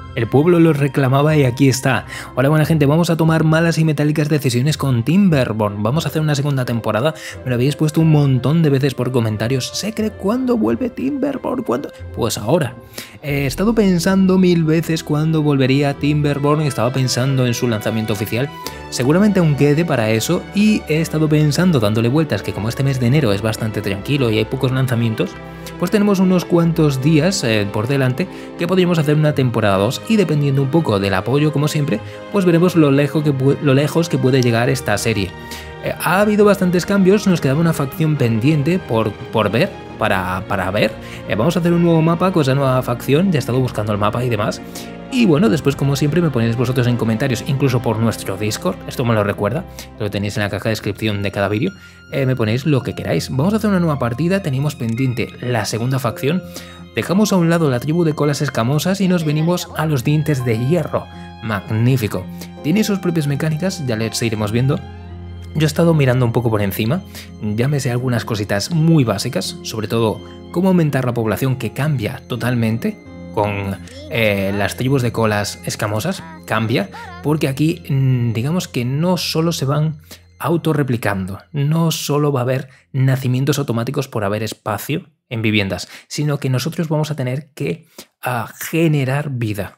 El pueblo lo reclamaba y aquí está. Hola buena gente, vamos a tomar malas y metálicas decisiones con Timberborn. Vamos a hacer una segunda temporada. Me lo habéis puesto un montón de veces por comentarios. Secret, ¿cuándo vuelve Timberborn? ¿Cuándo? Pues ahora. He estado pensando mil veces cuándo volvería Timberborn. Estaba pensando en su lanzamiento oficial. Seguramente aún quede para eso. Y he estado pensando, dándole vueltas, que como este mes de enero es bastante tranquilo y hay pocos lanzamientos, pues tenemos unos cuantos días por delante que podríamos hacer una temporada 2 y dependiendo un poco del apoyo como siempre, pues veremos lo lejos que puede llegar esta serie. Ha habido bastantes cambios, nos quedaba una facción pendiente por ver, para ver. Vamos a hacer un nuevo mapa con esa nueva facción, ya he estado buscando el mapa y demás. Y bueno, después como siempre me ponéis vosotros en comentarios, incluso por nuestro Discord, esto me lo recuerda, lo tenéis en la caja de descripción de cada vídeo, me ponéis lo que queráis. Vamos a hacer una nueva partida, teníamos pendiente la segunda facción, dejamos a un lado la tribu de colas escamosas y nos venimos a los dientes de hierro. Magnífico. Tiene sus propias mecánicas, ya les iremos viendo. Yo he estado mirando un poco por encima, ya me sé algunas cositas muy básicas, sobre todo cómo aumentar la población que cambia totalmente con las tribus de colas escamosas, cambia, porque aquí digamos que no solo se van autorreplicando, no solo va a haber nacimientos automáticos por haber espacio en viviendas, sino que nosotros vamos a tener que generar vida.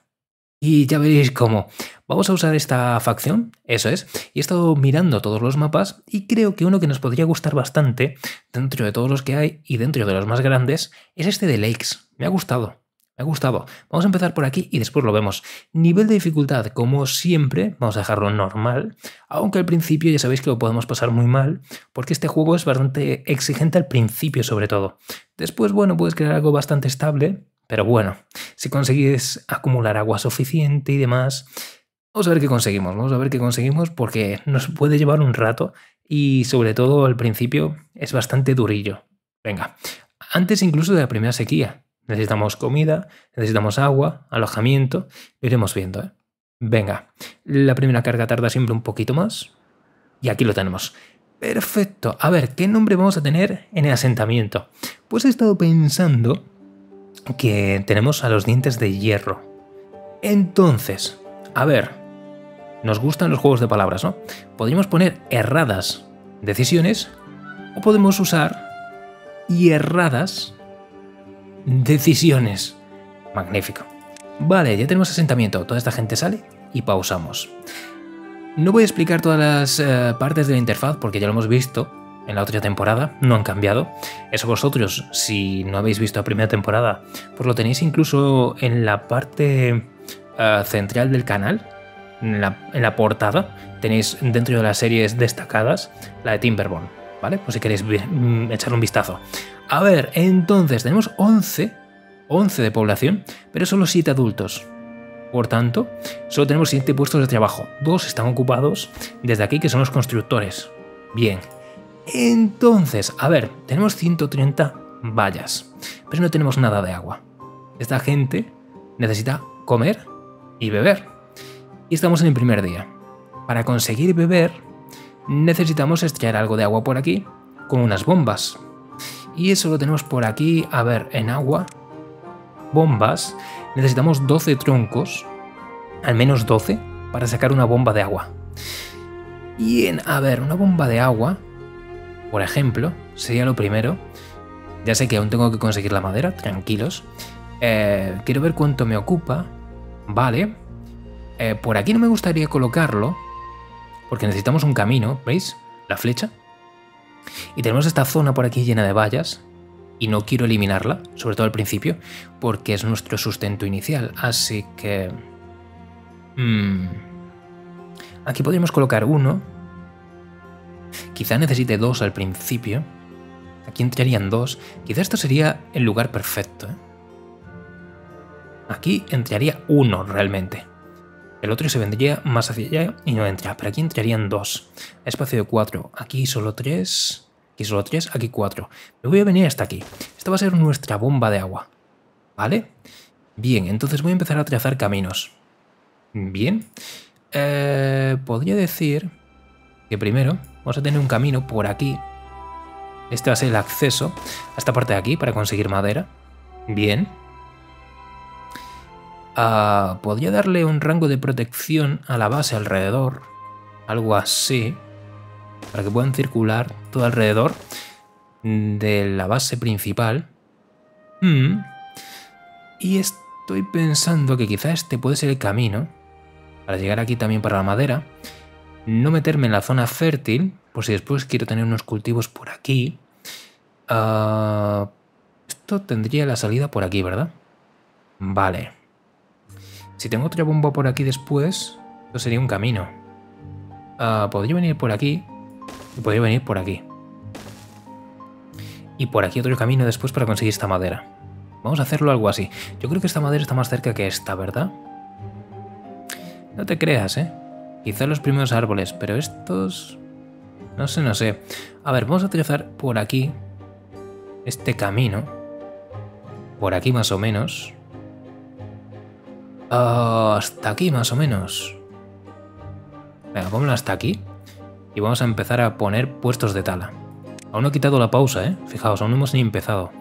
Y ya veréis cómo. Vamos a usar esta facción, eso es, y he estado mirando todos los mapas y creo que uno que nos podría gustar bastante, dentro de todos los que hay y dentro de los más grandes, es este de Lakes. Me ha gustado. Me ha gustado. Vamos a empezar por aquí y después lo vemos. Nivel de dificultad, como siempre, vamos a dejarlo normal, aunque al principio ya sabéis que lo podemos pasar muy mal, porque este juego es bastante exigente al principio sobre todo. Después, bueno, puedes crear algo bastante estable, pero bueno, si conseguís acumular agua suficiente y demás, vamos a ver qué conseguimos, porque nos puede llevar un rato y sobre todo al principio es bastante durillo. Venga, antes incluso de la primera sequía. Necesitamos comida, necesitamos agua, alojamiento, lo iremos viendo, ¿eh? Venga, la primera carga tarda siempre un poquito más y aquí lo tenemos. Perfecto, a ver, ¿qué nombre vamos a tener en el asentamiento? Pues he estado pensando que tenemos a los dientes de hierro. Entonces, a ver, nos gustan los juegos de palabras, ¿no? Podríamos poner erradas decisiones o podemos usar y erradas decisiones. Magnífico. Vale, ya tenemos asentamiento. Toda esta gente sale y pausamos. No voy a explicar todas las partes de la interfaz porque ya lo hemos visto en la otra temporada, no han cambiado. Eso vosotros, si no habéis visto la primera temporada, pues lo tenéis incluso en la parte central del canal, en la portada. Tenéis dentro de las series destacadas la de Timberborn, ¿vale? Pues si queréis echar un vistazo. A ver, entonces tenemos 11 de población, pero solo 7 adultos. Por tanto, solo tenemos 7 puestos de trabajo. 2 están ocupados desde aquí, que son los constructores. Bien. Entonces, a ver, tenemos 130 vallas, pero no tenemos nada de agua. Esta gente necesita comer y beber. Y estamos en el primer día. Para conseguir beber, necesitamos extraer algo de agua por aquí con unas bombas. Y eso lo tenemos por aquí, a ver, en agua, bombas, necesitamos 12 troncos, al menos 12, para sacar una bomba de agua. Y a ver, una bomba de agua, por ejemplo, sería lo primero. Ya sé que aún tengo que conseguir la madera, tranquilos. Quiero ver cuánto me ocupa. Vale. Por aquí no me gustaría colocarlo, porque necesitamos un camino, ¿veis? La flecha. Y tenemos esta zona por aquí llena de vallas, y no quiero eliminarla, sobre todo al principio, porque es nuestro sustento inicial. Así que... aquí podríamos colocar uno. Quizá necesite 2 al principio. Aquí entrarían 2. Quizá esto sería el lugar perfecto, ¿eh? Aquí entraría 1 realmente. El otro se vendría más hacia allá y no entra. Pero aquí entrarían 2. Espacio de 4. Aquí solo 3. Aquí solo 3. Aquí 4. Me voy a venir hasta aquí. Esta va a ser nuestra bomba de agua. ¿Vale? Bien, entonces voy a empezar a trazar caminos. Bien. Podría decir que primero vamos a tener un camino por aquí. Este va a ser el acceso a esta parte de aquí para conseguir madera. Bien. Podría darle un rango de protección a la base alrededor. Algo así. Para que puedan circular todo alrededor de la base principal. Y estoy pensando que quizá este puede ser el camino para llegar aquí también para la madera. No meterme en la zona fértil, por si después quiero tener unos cultivos por aquí. Esto tendría la salida por aquí, ¿verdad? Vale. Si tengo otra bomba por aquí después, esto sería un camino. Podría venir por aquí y podría venir por aquí. Y por aquí otro camino después para conseguir esta madera. Vamos a hacerlo algo así. Yo creo que esta madera está más cerca que esta, ¿verdad? No te creas, ¿eh? Quizá los primeros árboles, pero estos... No sé. A ver, vamos a trazar por aquí este camino. Por aquí más o menos. Hasta aquí más o menos. Venga, pónmelo hasta aquí. Y vamos a empezar a poner puestos de tala. Aún no he quitado la pausa, ¿eh? Fijaos, aún no hemos ni empezado.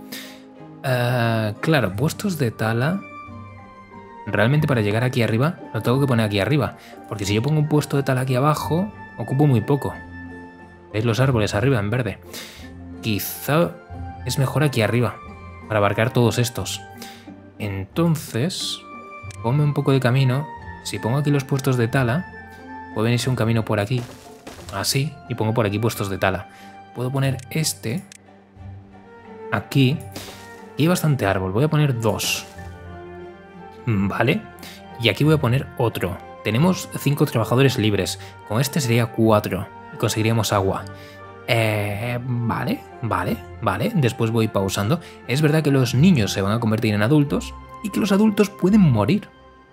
Claro, puestos de tala... Realmente para llegar aquí arriba, lo tengo que poner aquí arriba. Porque si yo pongo un puesto de tala aquí abajo, ocupo muy poco. ¿Veis los árboles arriba en verde? Quizá es mejor aquí arriba, para abarcar todos estos. Entonces, ponme un poco de camino. Si pongo aquí los puestos de tala, puede venirse un camino por aquí, así, y pongo por aquí puestos de tala. Puedo poner este aquí. Y hay bastante árbol, voy a poner 2. Vale, y aquí voy a poner otro. Tenemos 5 trabajadores libres. Con este sería 4 y conseguiríamos agua. Vale. Después voy pausando. Es verdad que los niños se van a convertir en adultos y que los adultos pueden morir.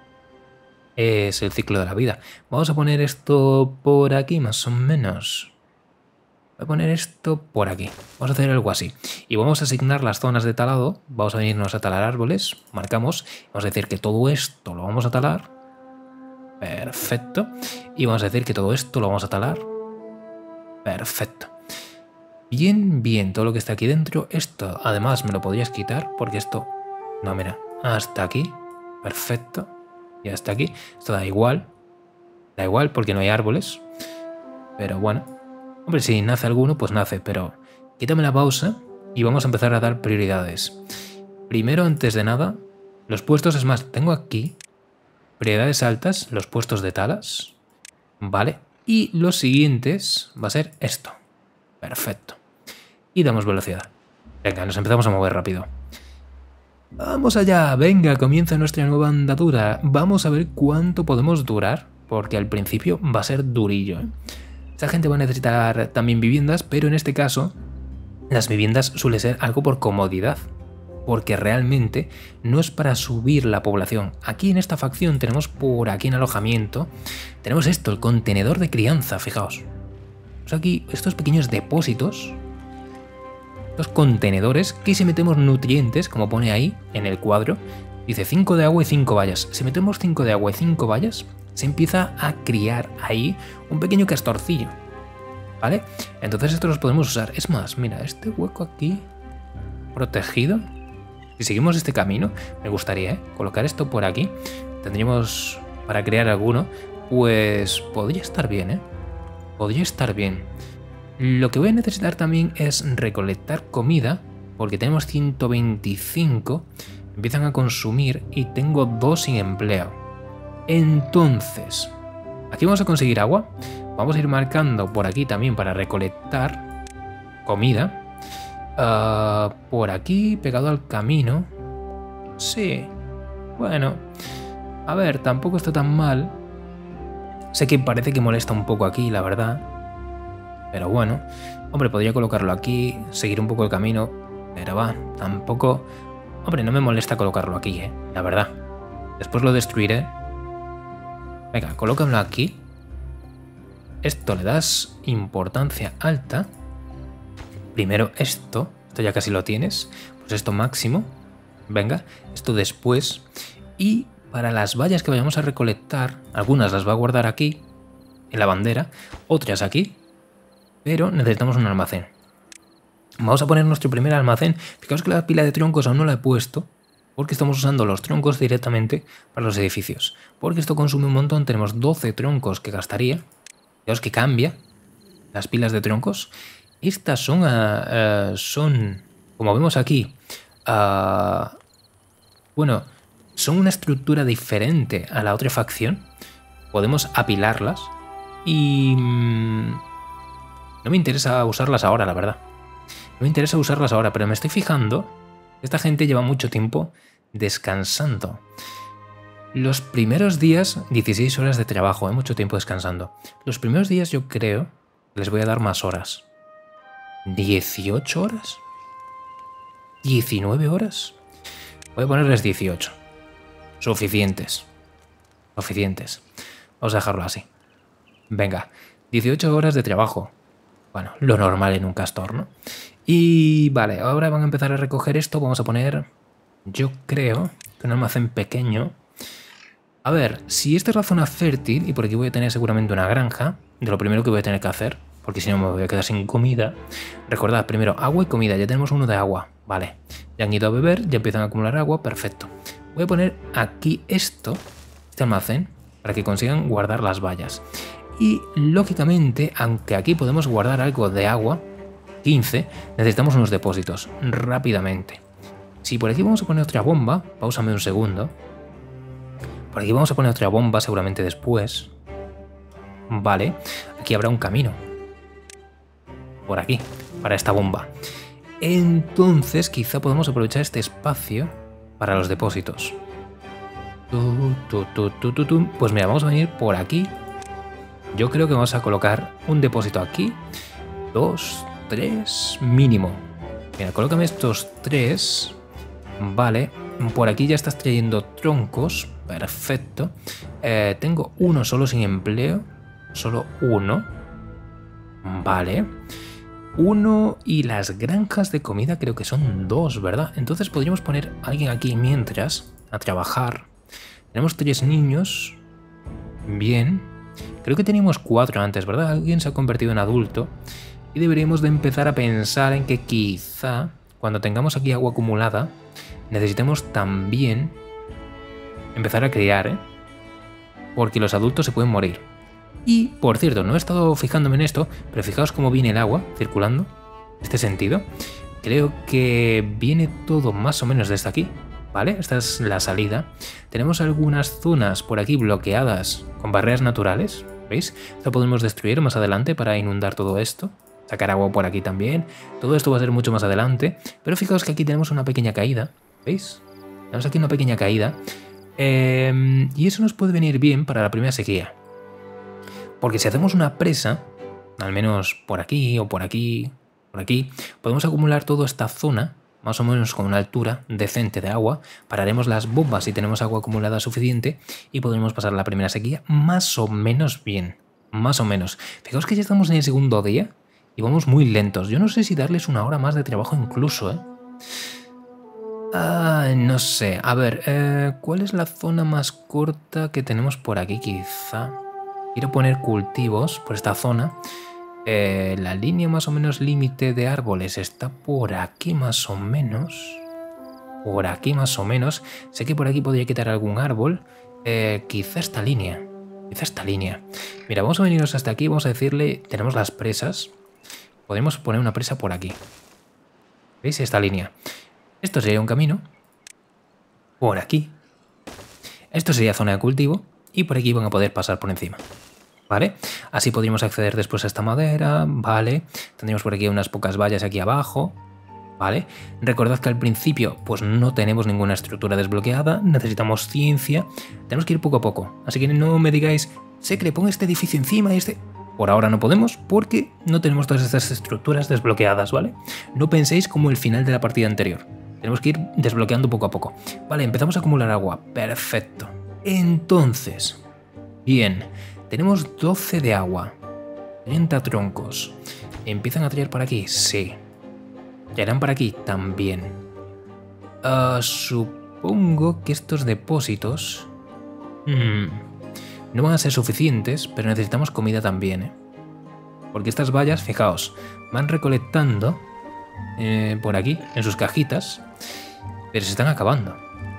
Es el ciclo de la vida. Vamos a poner esto por aquí más o menos. Voy a poner esto por aquí. Vamos a hacer algo así. Y vamos a asignar las zonas de talado. Vamos a venirnos a talar árboles. Marcamos. Vamos a decir que todo esto lo vamos a talar. Perfecto. Y vamos a decir que todo esto lo vamos a talar. Perfecto. Bien. Todo lo que está aquí dentro. Esto además me lo podrías quitar. Porque esto... No, mira. Hasta aquí. Perfecto. Y hasta aquí. Esto da igual. Da igual porque no hay árboles. Pero bueno. Hombre, si nace alguno, pues nace, pero quítame la pausa y vamos a empezar a dar prioridades. Primero, antes de nada, los puestos, es más, tengo aquí prioridades altas, los puestos de talas, ¿vale? Y los siguientes va a ser esto. Perfecto. Y damos velocidad. Venga, nos empezamos a mover rápido. Vamos allá, venga, comienza nuestra nueva andadura. Vamos a ver cuánto podemos durar, porque al principio va a ser durillo, ¿eh? Esta gente va a necesitar también viviendas, pero en este caso las viviendas suele ser algo por comodidad, porque realmente no es para subir la población. Aquí en esta facción tenemos por aquí en alojamiento, tenemos esto, el contenedor de crianza, fijaos. Pues aquí estos pequeños depósitos, estos contenedores que si metemos nutrientes, como pone ahí en el cuadro, dice 5 de agua y 5 vallas. Si metemos 5 de agua y 5 vallas, se empieza a criar ahí un pequeño castorcillo, ¿vale? Entonces estos los podemos usar. Es más, mira, este hueco aquí protegido. Si seguimos este camino, me gustaría colocar esto por aquí. Tendríamos para crear alguno. Pues podría estar bien, ¿eh? Podría estar bien. Lo que voy a necesitar también es recolectar comida, porque tenemos 125. Empiezan a consumir y tengo 2 sin empleo. Entonces, aquí vamos a conseguir agua. Vamos a ir marcando por aquí también para recolectar comida. Por aquí, pegado al camino. Sí, bueno. A ver, tampoco está tan mal. Sé que parece que molesta un poco aquí, la verdad. Pero bueno. Hombre, podría colocarlo aquí, seguir un poco el camino. Pero va, tampoco... Hombre, no me molesta colocarlo aquí, la verdad. Después lo destruiré. Venga, colócamelo aquí. Esto le das importancia alta. Primero esto ya casi lo tienes. Pues esto máximo. Venga, esto después. Y para las vallas que vayamos a recolectar, algunas las va a guardar aquí, en la bandera, otras aquí. Pero necesitamos un almacén. Vamos a poner nuestro primer almacén. Fijaos que la pila de troncos aún no la he puesto. Porque estamos usando los troncos directamente para los edificios. Porque esto consume un montón. Tenemos 12 troncos que gastaría. Fijaos que cambia las pilas de troncos. Estas son como vemos aquí, bueno, son una estructura diferente a la otra facción. Podemos apilarlas y no me interesa usarlas ahora, la verdad. No me interesa usarlas ahora, pero me estoy fijando. Esta gente lleva mucho tiempo descansando. Los primeros días, 16 horas de trabajo, mucho tiempo descansando. Los primeros días yo creo que les voy a dar más horas. ¿18 horas? ¿19 horas? Voy a ponerles 18. Suficientes. Suficientes. Vamos a dejarlo así. Venga, 18 horas de trabajo. Bueno, lo normal en un castor, ¿no? Y vale, ahora van a empezar a recoger esto. Vamos a poner, yo creo, que un almacén pequeño. A ver, si esta es la zona fértil, y por aquí voy a tener seguramente una granja, de lo primero que voy a tener que hacer, porque si no me voy a quedar sin comida. Recordad, primero agua y comida. Ya tenemos uno de agua. Vale, ya han ido a beber, ya empiezan a acumular agua. Perfecto. Voy a poner aquí este almacén, para que consigan guardar las vallas. Y lógicamente, aunque aquí podemos guardar algo de agua, 15, necesitamos unos depósitos rápidamente. Si por aquí vamos a poner otra bomba, pausame un segundo. Por aquí vamos a poner otra bomba seguramente después. Vale, aquí habrá un camino. Por aquí, para esta bomba. Entonces quizá podamos aprovechar este espacio para los depósitos. Pues mira, vamos a venir por aquí. Yo creo que vamos a colocar un depósito aquí. 2, 3, mínimo. Mira, colócame estos 3. Vale, por aquí ya estás trayendo troncos. Perfecto. Tengo uno solo sin empleo. Solo uno. Vale. Uno y las granjas de comida creo que son 2, ¿verdad? Entonces podríamos poner a alguien aquí mientras a trabajar. Tenemos 3 niños. Bien. Creo que teníamos 4 antes, ¿verdad? Alguien se ha convertido en adulto. Y deberíamos de empezar a pensar en que quizá cuando tengamos aquí agua acumulada necesitemos también empezar a criar, ¿eh? Porque los adultos se pueden morir. Y, por cierto, no he estado fijándome en esto, pero fijaos cómo viene el agua circulando. En este sentido, creo que viene todo más o menos desde aquí, ¿vale? Esta es la salida. Tenemos algunas zonas por aquí bloqueadas con barreras naturales, ¿veis? Esto podemos destruir más adelante para inundar todo esto. Sacar agua por aquí también. Todo esto va a ser mucho más adelante. Pero fijaos que aquí tenemos una pequeña caída, ¿veis? Tenemos aquí una pequeña caída. Y eso nos puede venir bien para la primera sequía. Porque si hacemos una presa, al menos por aquí o por aquí, podemos acumular toda esta zona, más o menos con una altura decente de agua, pararemos las bombas si tenemos agua acumulada suficiente y podremos pasar la primera sequía más o menos bien. Más o menos. Fijaos que ya estamos en el segundo día y vamos muy lentos. Yo no sé si darles una hora más de trabajo incluso, ¿eh? No sé. A ver, ¿cuál es la zona más corta que tenemos por aquí quizá? Quiero poner cultivos por esta zona. La línea más o menos límite de árboles está por aquí más o menos. Por aquí más o menos. Sé que por aquí podría quitar algún árbol. Quizá esta línea. Quizá esta línea. Mira, vamos a venirnos hasta aquí. Vamos a decirle, tenemos las presas. Podemos poner una presa por aquí. ¿Veis esta línea? Esto sería un camino. Por aquí. Esto sería zona de cultivo. Y por aquí van a poder pasar por encima. ¿Vale? Así podríamos acceder después a esta madera. Vale. Tendríamos por aquí unas pocas vallas aquí abajo. ¿Vale? Recordad que al principio pues no tenemos ninguna estructura desbloqueada. Necesitamos ciencia. Tenemos que ir poco a poco. Así que no me digáis, Secre, pon este edificio encima y este... Por ahora no podemos porque no tenemos todas estas estructuras desbloqueadas, ¿vale? No penséis como el final de la partida anterior. Tenemos que ir desbloqueando poco a poco. Vale, empezamos a acumular agua. Perfecto. Entonces, bien, tenemos 12 de agua, 30 troncos. ¿Empiezan a traer por aquí? Sí. ¿Traerán por aquí? También. Supongo que estos depósitos no van a ser suficientes, pero necesitamos comida también, ¿eh? Porque estas vallas, fijaos, van recolectando por aquí, en sus cajitas, pero se están acabando.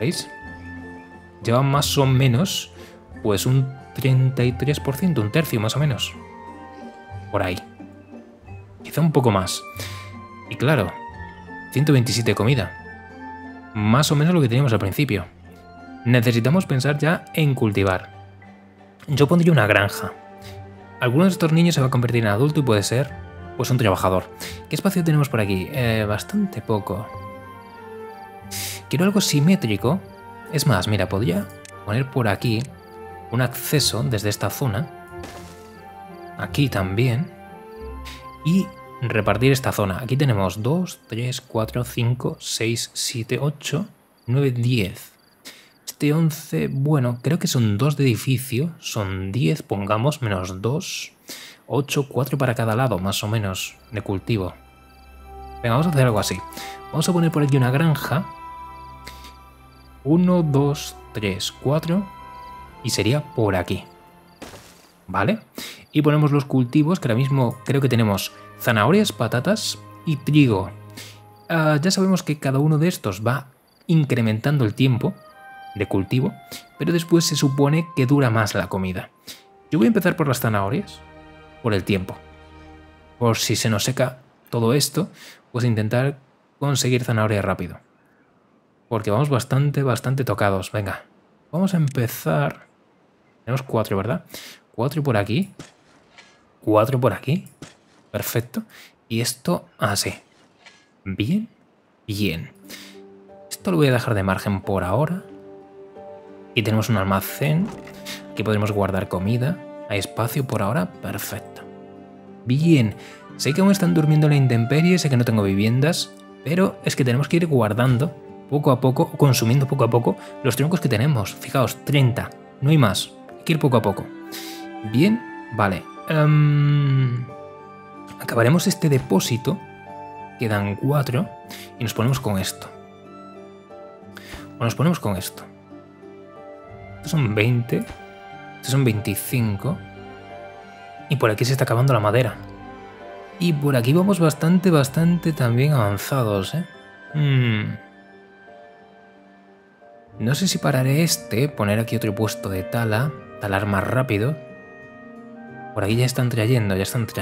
¿Veis? Lleva más o menos pues un 33%, un tercio más o menos. Por ahí. Quizá un poco más. Y claro, 127 de comida. Más o menos lo que teníamos al principio. Necesitamos pensar ya en cultivar. Yo pondría una granja. Alguno de estos niños se va a convertir en adulto y puede ser pues un trabajador. ¿Qué espacio tenemos por aquí? Bastante poco. Quiero algo simétrico. Es más, mira, podría poner por aquí un acceso desde esta zona. Aquí también. Y repartir esta zona. Aquí tenemos 2, 3, 4, 5, 6, 7, 8, 9, 10. Este 11, bueno, creo que son 2 de edificio. Son 10, pongamos, menos 2. 8, 4 para cada lado, más o menos, de cultivo. Venga, vamos a hacer algo así. Vamos a poner por aquí una granja. 1, 2, 3, 4. Y sería por aquí. ¿Vale? Y ponemos los cultivos, que ahora mismo creo que tenemos zanahorias, patatas y trigo. Ya sabemos que cada uno de estos va incrementando el tiempo de cultivo, pero después se supone que dura más la comida. Yo voy a empezar por las zanahorias, por el tiempo. Por si se nos seca todo esto, pues intentar conseguir zanahoria rápido. Porque vamos bastante tocados. Venga, vamos a empezar. Tenemos 4, ¿verdad? 4 por aquí. 4 por aquí. Perfecto. Y esto así. Bien, bien. Esto lo voy a dejar de margen por ahora. Y tenemos un almacén. Aquí podremos guardar comida. Hay espacio por ahora. Perfecto. Bien. Sé que aún están durmiendo en la intemperie. Sé que no tengo viviendas. Pero es que tenemos que ir guardando poco a poco, consumiendo poco a poco los troncos que tenemos. Fijaos, 30. No hay más. Hay que ir poco a poco. Bien. Vale. Acabaremos este depósito. Quedan 4. Y nos ponemos con esto. O nos ponemos con esto. Estos son 20. Estos son 25. Y por aquí se está acabando la madera. Y por aquí vamos bastante también avanzados, ¿eh? No sé si pararé poner aquí otro puesto de talar más rápido. Por aquí ya están trayendo.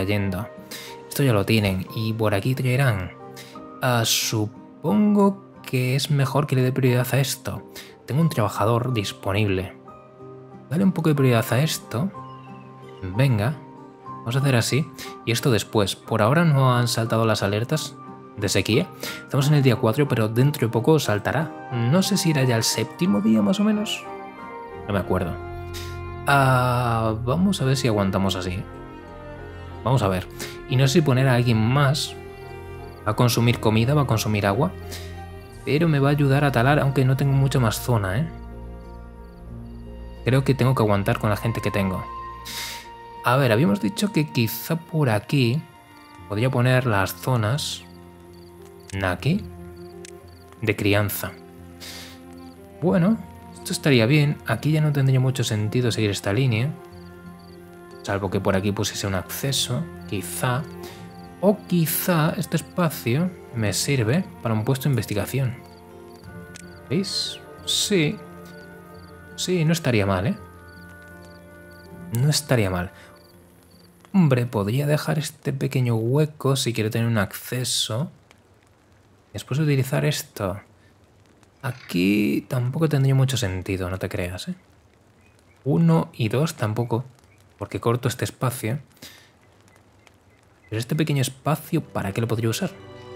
Esto ya lo tienen. Y por aquí traerán. Supongo que es mejor que le dé prioridad a esto. Tengo un trabajador disponible. Dale un poco de prioridad a esto. Venga. Vamos a hacer así. Y esto después. Por ahora no han saltado las alertas de sequía. Estamos en el día 4, pero dentro de poco saltará. No sé si era ya el 7º día más o menos. No me acuerdo. Vamos a ver si aguantamos así. Vamos a ver. Y no sé si poner a alguien más. Va a consumir comida, va a consumir agua. Pero me va a ayudar a talar, aunque no tengo mucha más zona, ¿eh? Creo que tengo que aguantar con la gente que tengo. A ver, habíamos dicho que quizá por aquí podría poner las zonas aquí de crianza. Bueno, esto estaría bien. Aquí ya no tendría mucho sentido seguir esta línea. Salvo que por aquí pusiese un acceso, quizá. O quizá este espacio me sirve para un puesto de investigación. ¿Veis? Sí. Sí, no estaría mal, ¿eh? No estaría mal. Hombre, podría dejar este pequeño hueco si quiero tener un acceso. Después de utilizar esto. Aquí tampoco tendría mucho sentido, no te creas, ¿eh? 1 y 2 tampoco, porque corto este espacio. Pero este pequeño espacio, ¿para qué lo podría usar?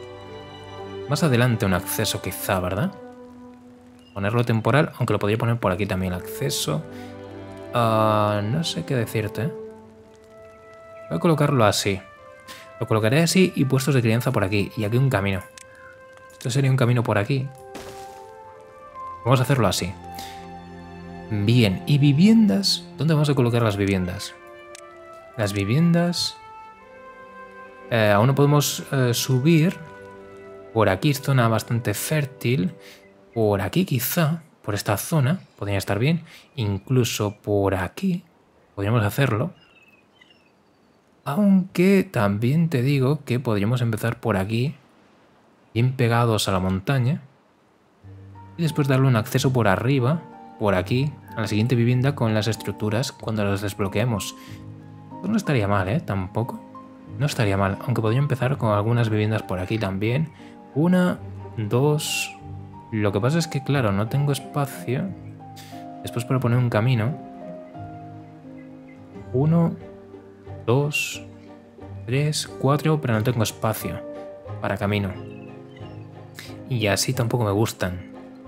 Más adelante un acceso quizá, ¿verdad? Ponerlo temporal, aunque lo podría poner por aquí también el acceso. No sé qué decirte, ¿eh? Voy a colocarlo así. Lo colocaré así y puestos de crianza por aquí. Y aquí un camino. Esto sería un camino por aquí. Vamos a hacerlo así. Bien. ¿Y viviendas? ¿Dónde vamos a colocar las viviendas? Las viviendas... aún no podemos subir. Por aquí es zona bastante fértil. Por aquí quizá, por esta zona, podría estar bien. Incluso por aquí podríamos hacerlo. Aunque también te digo que podríamos empezar por aquí, bien pegados a la montaña. Y después darle un acceso por arriba, por aquí, a la siguiente vivienda con las estructuras cuando las desbloqueemos. Pues no estaría mal, ¿eh? Tampoco. No estaría mal, aunque podría empezar con algunas viviendas por aquí también. 1, 2... Lo que pasa es que, claro, no tengo espacio. Después para poner un camino. 1, 2, 3, 4, pero no tengo espacio para camino. Y así tampoco me gustan.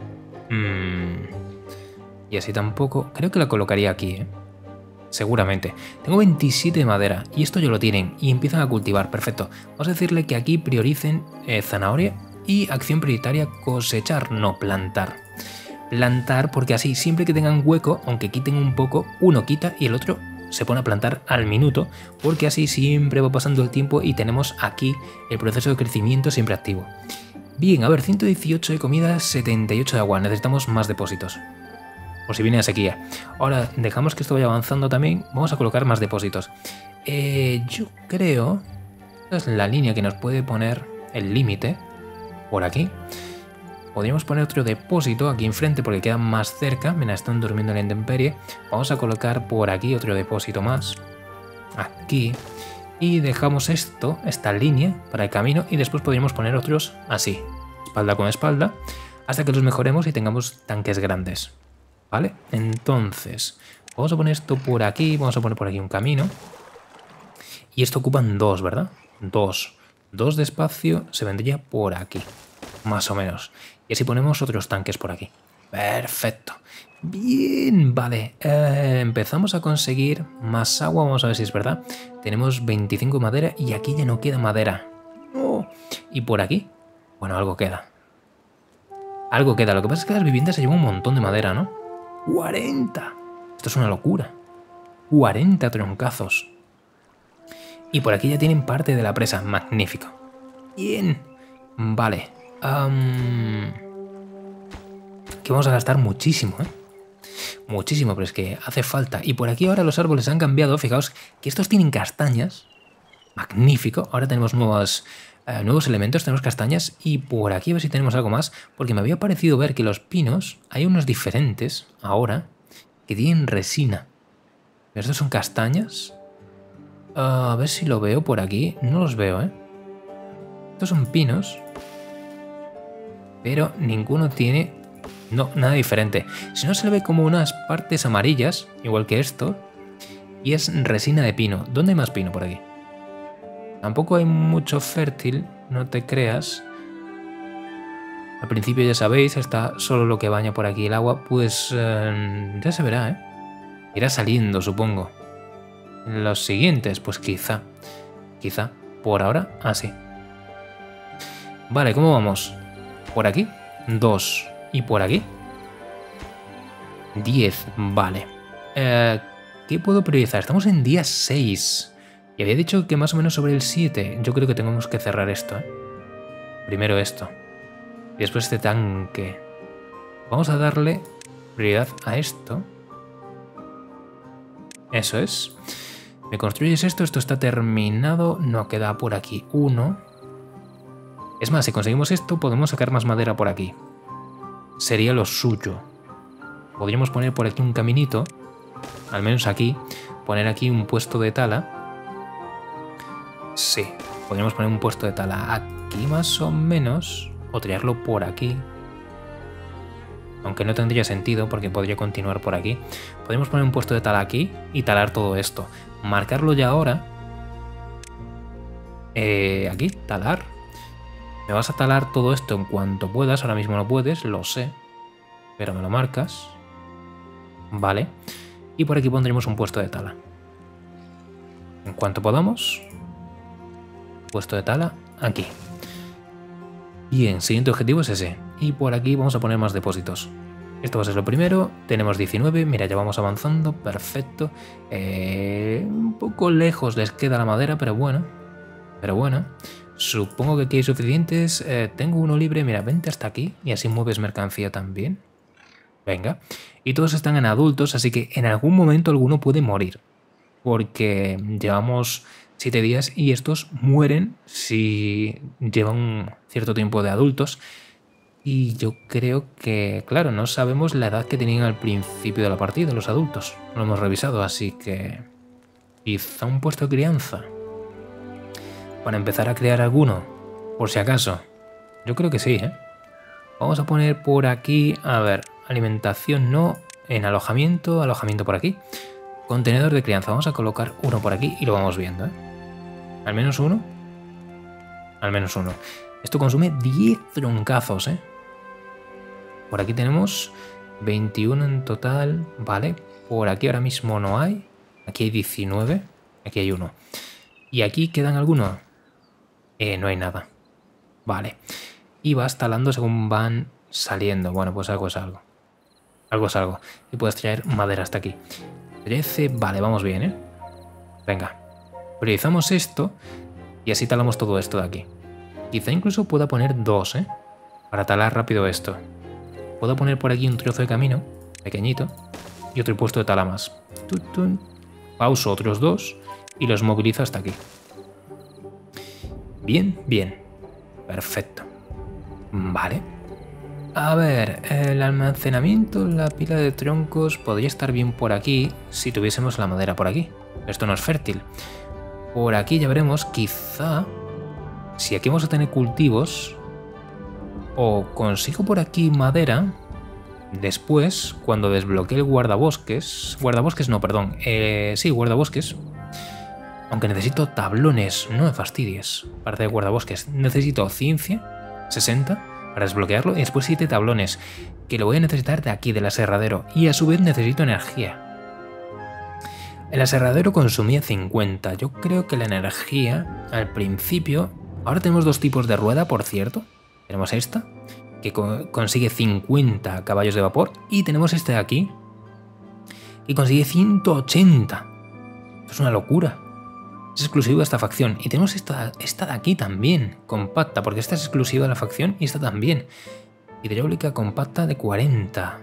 Y así tampoco... Creo que la colocaría aquí, ¿eh? Seguramente. Tengo 27 de madera y esto ya lo tienen y empiezan a cultivar. Perfecto. Vamos a decirle que aquí prioricen zanahoria y acción prioritaria cosechar, no plantar. Plantar porque así siempre que tengan hueco, aunque quiten un poco, uno quita y el otro se pone a plantar al minuto, porque así siempre va pasando el tiempo y tenemos aquí el proceso de crecimiento siempre activo. Bien, a ver, 118 de comida, 78 de agua. Necesitamos más depósitos. Por si viene a sequía. Ahora, dejamos que esto vaya avanzando también. Vamos a colocar más depósitos. Yo creo... Esta es la línea que nos puede poner el límite. Por aquí. Podríamos poner otro depósito aquí enfrente porque queda más cerca. Mira, están durmiendo en la intemperie. Vamos a colocar por aquí otro depósito más. Aquí. Y dejamos esto, esta línea, para el camino. Y después podríamos poner otros así. Espalda con espalda. Hasta que los mejoremos y tengamos tanques grandes. ¿Vale? Entonces, vamos a poner esto por aquí. Vamos a poner por aquí un camino. Y esto ocupan 2, ¿verdad? 2. 2 de espacio se vendría por aquí. Más o menos. Y así ponemos otros tanques por aquí. Perfecto. Bien, vale. Empezamos a conseguir más agua. Vamos a ver si es verdad. Tenemos 25 de madera y aquí ya no queda madera. No. Y por aquí, bueno, algo queda. Algo queda. Lo que pasa es que las viviendas se llevan un montón de madera, ¿no? 40. Esto es una locura. 40 troncazos. Y por aquí ya tienen parte de la presa. Magnífico. Bien. Vale. Que vamos a gastar muchísimo, ¿eh? Muchísimo, pero es que hace falta. Y por aquí ahora los árboles han cambiado. Fijaos que estos tienen castañas. Magnífico. Ahora tenemos nuevos elementos, tenemos castañas. Y por aquí a ver si tenemos algo más. Porque me había parecido ver que los pinos, hay unos diferentes ahora que tienen resina. ¿Estos son castañas? A ver si lo veo por aquí. No los veo, ¿eh? Estos son pinos. Pero ninguno tiene... No, nada diferente. Si no, se le ve como unas partes amarillas, igual que esto. Y es resina de pino. ¿Dónde hay más pino por aquí? Tampoco hay mucho fértil, no te creas. Al principio ya sabéis, está solo lo que baña por aquí el agua. Pues ya se verá, ¿eh? Irá saliendo, supongo. En los siguientes, pues quizá. Quizá. Por ahora, así. Vale, ¿cómo vamos? Por aquí, 2. ¿Y por aquí? 10, vale. ¿Qué puedo priorizar? Estamos en día 6. Y había dicho que más o menos sobre el 7. Yo creo que tenemos que cerrar esto, ¿eh? Primero esto. Y después este tanque. Vamos a darle prioridad a esto. Eso es. ¿Me construyes esto? Esto está terminado. No queda por aquí uno. Es más, si conseguimos esto, podemos sacar más madera por aquí. Sería lo suyo. Podríamos poner por aquí un caminito. Al menos aquí. Poner aquí un puesto de tala. Sí, podríamos poner un puesto de tala aquí más o menos. O tirarlo por aquí. Aunque no tendría sentido porque podría continuar por aquí. Podemos poner un puesto de tala aquí y talar todo esto. Marcarlo ya ahora. Aquí, talar. Me vas a talar todo esto en cuanto puedas. Ahora mismo no puedes, lo sé. Pero me lo marcas. Vale. Y por aquí pondremos un puesto de tala. En cuanto podamos. Puesto de tala aquí. Bien, siguiente objetivo es ese. Y por aquí vamos a poner más depósitos. Esto va a ser lo primero. Tenemos 19. Mira, ya vamos avanzando. Perfecto. Un poco lejos les queda la madera, pero bueno. Supongo que aquí hay suficientes. Tengo uno libre. Mira, vente hasta aquí y así mueves mercancía también. Venga. Y todos están en adultos, así que en algún momento alguno puede morir. Porque llevamos 7 días y estos mueren si llevan cierto tiempo de adultos. Y yo creo que, claro, no sabemos la edad que tenían al principio de la partida los adultos. No lo hemos revisado, así que... quizá un puesto de crianza. Para empezar a crear alguno, por si acaso. Yo creo que sí, ¿eh? Vamos a poner por aquí, a ver, alimentación no, en alojamiento, alojamiento por aquí. Contenedor de crianza, vamos a colocar uno por aquí y lo vamos viendo, ¿eh? ¿Al menos uno? Al menos uno. Esto consume 10 troncazos, ¿eh? Por aquí tenemos 21 en total, vale. Por aquí ahora mismo no hay. Aquí hay 19, aquí hay uno. ¿Y aquí quedan algunos? No hay nada. Vale. Y va instalando según van saliendo. Bueno, pues algo es algo. Algo es algo. Y puedes traer madera hasta aquí. 13, vale, vamos bien, ¿eh? Venga. Priorizamos esto y así talamos todo esto de aquí. Quizá incluso pueda poner 2, ¿eh? Para talar rápido esto. Puedo poner por aquí un trozo de camino, pequeñito, y otro puesto de tala más. Pauso otros 2 y los movilizo hasta aquí. Bien, bien. Perfecto. Vale. A ver, el almacenamiento, la pila de troncos podría estar bien por aquí si tuviésemos la madera por aquí. Esto no es fértil. Por aquí ya veremos, quizá, si aquí vamos a tener cultivos, o consigo por aquí madera, después, cuando desbloquee el guardabosques... Guardabosques no, perdón. Sí, guardabosques. Aunque necesito tablones, no me fastidies. Para hacer guardabosques necesito ciencia, 60, para desbloquearlo, y después 7 tablones, que lo voy a necesitar de aquí, del aserradero. Y a su vez necesito energía. El aserradero consumía 50. Yo creo que la energía, al principio... Ahora tenemos 2 tipos de rueda, por cierto. Tenemos esta, que consigue 50 caballos de vapor. Y tenemos este de aquí, que consigue 180. Esto es una locura. Es exclusivo de esta facción. Y tenemos esta de aquí también, compacta, porque esta es exclusiva de la facción y esta también. Hidráulica compacta de 40.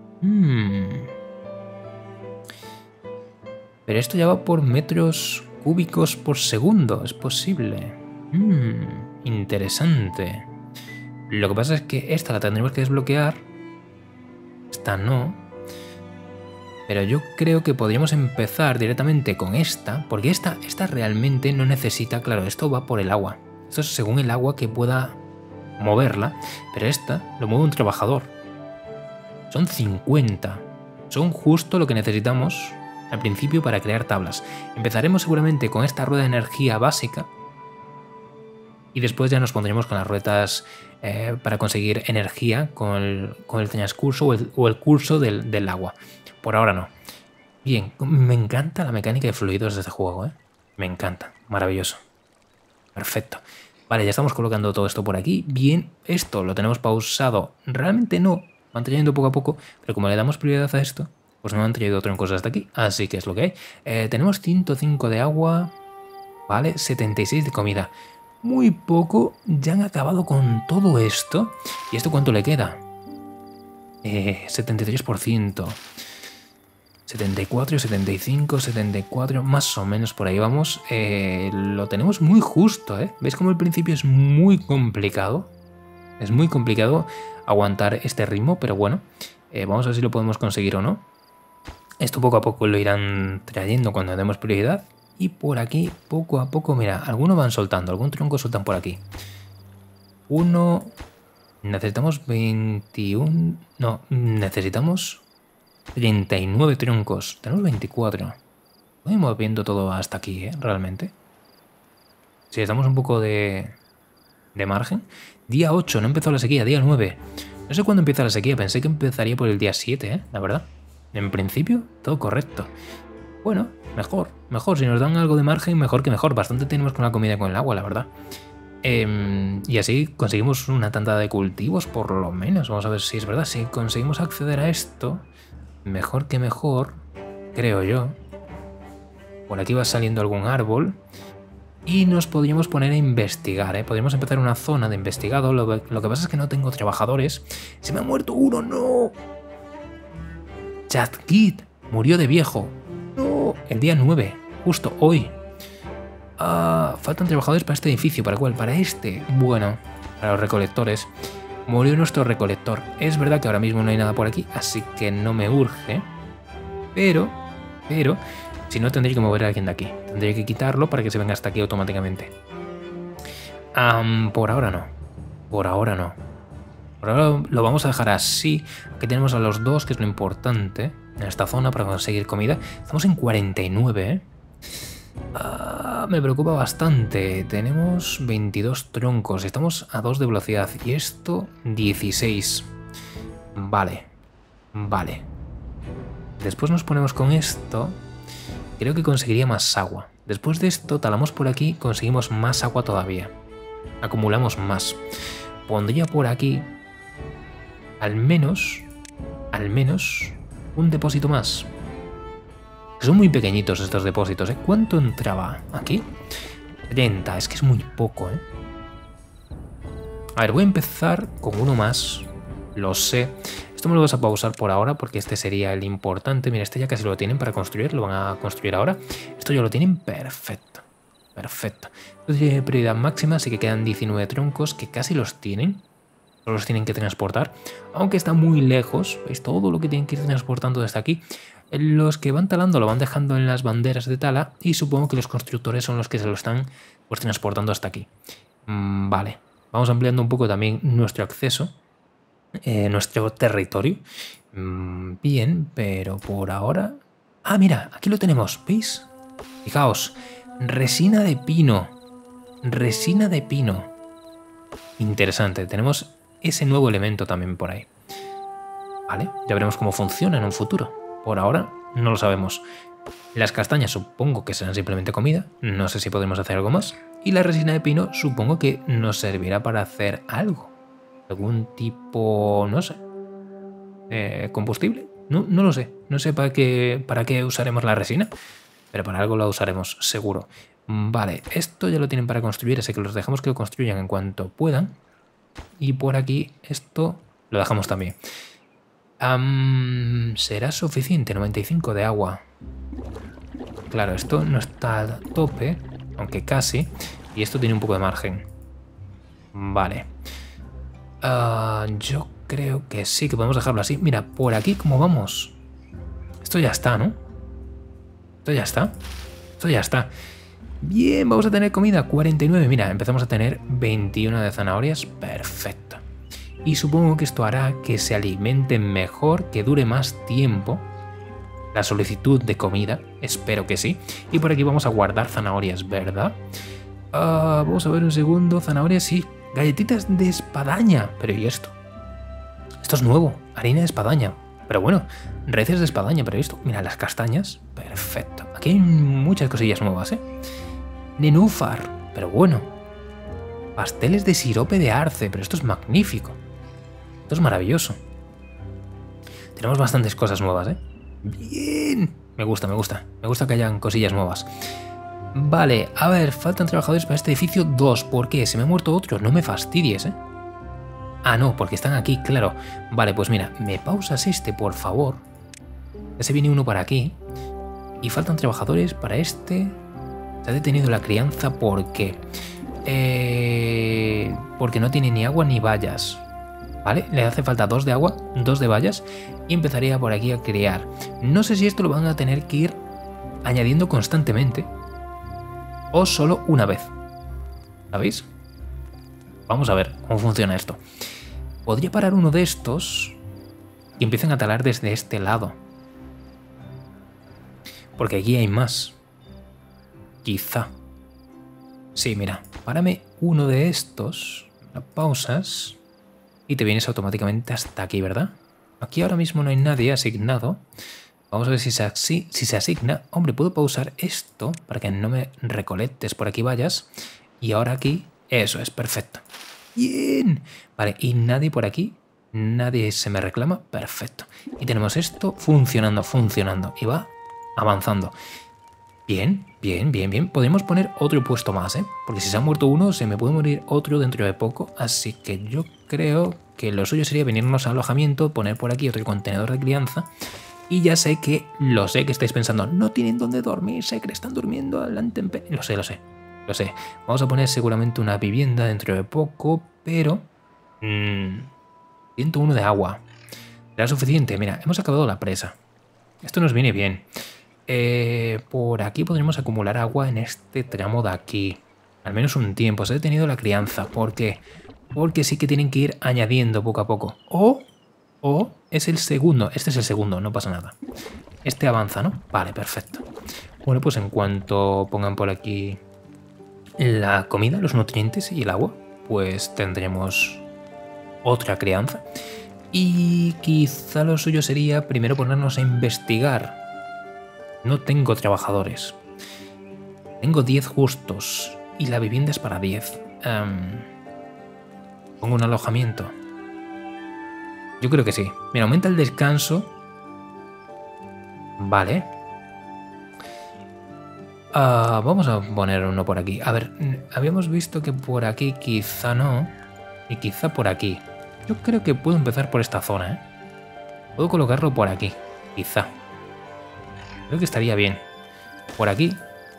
Pero esto ya va por metros cúbicos por segundo. Es posible. Interesante. Lo que pasa es que esta la tendremos que desbloquear. Esta no. Pero yo creo que podríamos empezar directamente con esta. Porque esta realmente no necesita... Claro, esto va por el agua. Esto es según el agua que pueda moverla. Pero esta lo mueve un trabajador. Son 50. Son justo lo que necesitamos al principio para crear tablas. Empezaremos seguramente con esta rueda de energía básica. Y después ya nos pondremos con las ruedas para conseguir energía con el transcurso o el curso del agua. Por ahora no. Bien, me encanta la mecánica de fluidos de este juego, ¿eh? Me encanta, maravilloso. Perfecto. Vale, ya estamos colocando todo esto por aquí. Bien, esto lo tenemos pausado. Realmente no, van trayendo poco a poco, pero como le damos prioridad a esto, pues no han traído troncos hasta aquí, así que es lo que hay. Tenemos 105 de agua, vale, 76 de comida. Muy poco, ya han acabado con todo esto. ¿Y esto cuánto le queda? 73%. 74, 75, 74, más o menos por ahí vamos. Lo tenemos muy justo, ¿eh? ¿Veis cómo el principio es muy complicado? Es muy complicado aguantar este ritmo, pero bueno, vamos a ver si lo podemos conseguir o no. Esto poco a poco lo irán trayendo cuando demos prioridad. Y por aquí, poco a poco, mira, algunos van soltando, algún tronco sueltan por aquí. Uno... Necesitamos 21... No, necesitamos 39 troncos. Tenemos 24. Voy moviendo todo hasta aquí, realmente. Sí, estamos un poco de margen. Día 8, no empezó la sequía, día 9. No sé cuándo empieza la sequía, pensé que empezaría por el día 7, la verdad. En principio, todo correcto. Bueno, mejor. Si nos dan algo de margen, mejor que mejor. Bastante tenemos con la comida y con el agua, la verdad. Y así conseguimos una tanda de cultivos, por lo menos. Vamos a ver si es verdad. Si conseguimos acceder a esto, mejor que mejor, creo yo. Por aquí va saliendo algún árbol. Y nos podríamos poner a investigar, ¿eh? Podríamos empezar una zona de investigado. Lo que pasa es que no tengo trabajadores. ¡Se me ha muerto uno! ¡No! Chatkit murió de viejo. ¡No! El día 9, justo hoy. Faltan trabajadores para este edificio. ¿Para cuál? Para este. Bueno, para los recolectores. Murió nuestro recolector. Es verdad que ahora mismo no hay nada por aquí, así que no me urge. Pero, si no tendría que mover a alguien de aquí. Tendría que quitarlo para que se venga hasta aquí automáticamente. Por ahora no. Por ahora no. Por ahora lo vamos a dejar así. Aquí tenemos a los dos, que es lo importante en esta zona para conseguir comida. Estamos en 49, ¿eh? Me preocupa bastante. Tenemos 22 troncos. Estamos a 2 de velocidad. Y esto, 16. Vale. Vale. Después nos ponemos con esto. Creo que conseguiría más agua. Después de esto, talamos por aquí, conseguimos más agua todavía. Acumulamos más. Pondría por aquí al menos un depósito más. Son muy pequeñitos estos depósitos, ¿eh? ¿Cuánto entraba aquí? 30, es que es muy poco, ¿eh? A ver, voy a empezar con uno más. Lo sé. Esto me lo vas a pausar por ahora porque este sería el importante. Mira, este ya casi lo tienen para construir, lo van a construir ahora. Esto ya lo tienen perfecto. Perfecto. Esto tiene prioridad máxima, así que quedan 19 troncos que casi los tienen. Solo los tienen que transportar, aunque está muy lejos. ¿Veis todo lo que tienen que ir transportando desde aquí? Los que van talando lo van dejando en las banderas de tala y supongo que los constructores son los que se lo están pues transportando hasta aquí. Vale, vamos ampliando un poco también nuestro acceso, nuestro territorio. Bien, pero por ahora... Ah, mira, aquí lo tenemos, ¿veis? Fijaos, resina de pino. Resina de pino. Interesante, tenemos ese nuevo elemento también por ahí. Vale, ya veremos cómo funciona en un futuro. Por ahora no lo sabemos. Las castañas supongo que serán simplemente comida. No sé si podemos hacer algo más. Y la resina de pino supongo que nos servirá para hacer algo. Algún tipo, no sé, combustible. No lo sé. No sé para qué usaremos la resina. Pero para algo la usaremos, seguro. Vale, esto ya lo tienen para construir, así que los dejamos que lo construyan en cuanto puedan. Y por aquí esto lo dejamos también. ¿Será suficiente? 95 de agua. Claro, esto no está a tope, aunque casi. Y esto tiene un poco de margen. Vale. Yo creo que sí, que podemos dejarlo así. Mira, por aquí, ¿cómo vamos? Esto ya está, ¿no? Esto ya está. Esto ya está. Bien, vamos a tener comida. 49. Mira, empezamos a tener 21 de zanahorias. Perfecto. Y supongo que esto hará que se alimenten mejor, que dure más tiempo la solicitud de comida. Espero que sí. Y por aquí vamos a guardar zanahorias, ¿verdad? Vamos a ver un segundo. Zanahorias, sí. Galletitas de espadaña. Pero ¿y esto? Esto es nuevo. Harina de espadaña. Pero bueno, reces de espadaña. Pero esto, mira, las castañas. Perfecto. Aquí hay muchas cosillas nuevas, ¿eh? Nenúfar. Pero bueno. Pasteles de sirope de arce. Pero esto es magnífico. Esto es maravilloso. Tenemos bastantes cosas nuevas, ¿eh? Bien. Me gusta, me gusta. Me gusta que hayan cosillas nuevas. Vale, a ver, faltan trabajadores para este edificio 2. ¿Por qué? Se me ha muerto otro. No me fastidies, ¿eh? Ah, no, porque están aquí, claro. Vale, pues mira, me pausas este, por favor. Ya se viene uno para aquí. Y faltan trabajadores para este. Se ha detenido la crianza porque... porque no tiene ni agua ni vallas. ¿Vale? Le hace falta 2 de agua, 2 de vallas. Y empezaría por aquí a criar. No sé si esto lo van a tener que ir añadiendo constantemente. O solo una vez. ¿Sabéis? Vamos a ver cómo funciona esto. Podría parar uno de estos y empiecen a talar desde este lado. Porque aquí hay más. Quizá. Sí, mira. Párame uno de estos. Pausas. Y te vienes automáticamente hasta aquí, ¿verdad? Aquí ahora mismo no hay nadie asignado. Vamos a ver si se asigna. Hombre, puedo pausar esto para que no me recolectes por aquí vayas. Y ahora aquí, eso es, perfecto. Bien. Vale, y nadie por aquí. Nadie se me reclama. Perfecto. Y tenemos esto funcionando, funcionando. Y va avanzando. Bien, bien, bien, bien. Podemos poner otro puesto más, ¿eh? Porque si se ha muerto uno, se me puede morir otro dentro de poco. Así que yo creo que lo suyo sería venirnos al alojamiento, poner por aquí otro contenedor de crianza. Y ya sé que estáis pensando, no tienen dónde dormir, sé que están durmiendo a la intemperie. Lo sé. Vamos a poner seguramente una vivienda dentro de poco, pero 101 de agua. ¿Será suficiente? Mira, hemos acabado la presa. Esto nos viene bien. Por aquí podremos acumular agua en este tramo de aquí. Al menos un tiempo. Se ha detenido la crianza. ¿Por qué? Porque sí que tienen que ir añadiendo poco a poco. O es el segundo. Este es el segundo, no pasa nada. Este avanza, ¿no? Vale, perfecto. Bueno, pues en cuanto pongan por aquí la comida, los nutrientes y el agua, pues tendremos otra crianza. Y quizá lo suyo sería primero ponernos a investigar. No tengo trabajadores. Tengo 10 justos y la vivienda es para 10. Pongo un alojamiento. Yo creo que sí. Mira, aumenta el descanso. Vale. Vamos a poner uno por aquí. A ver, habíamos visto que por aquí quizá no. Y quizá por aquí. Yo creo que puedo empezar por esta zona, ¿eh? Puedo colocarlo por aquí. Quizá. Creo que estaría bien. Por aquí.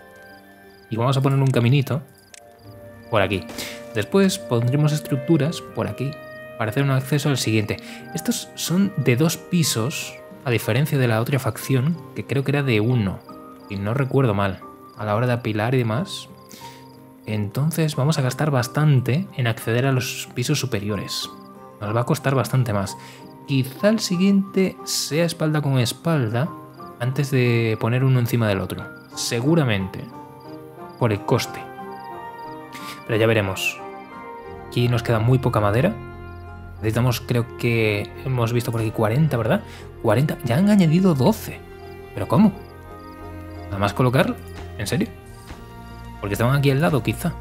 Y vamos a poner un caminito. Por aquí. Después pondremos estructuras por aquí. Para hacer un acceso al siguiente. Estos son de 2 pisos. A diferencia de la otra facción. Que creo que era de 1. Y no recuerdo mal. A la hora de apilar y demás. Entonces vamos a gastar bastante en acceder a los pisos superiores. Nos va a costar bastante más. Quizá el siguiente sea espalda con espalda antes de poner uno encima del otro. Seguramente. Por el coste. Pero ya veremos. Aquí nos queda muy poca madera. Necesitamos, creo que hemos visto por aquí 40, ¿verdad? 40. Ya han añadido 12. ¿Pero cómo? ¿Nada más colocarlo? ¿En serio? Porque estaban aquí al lado, quizá.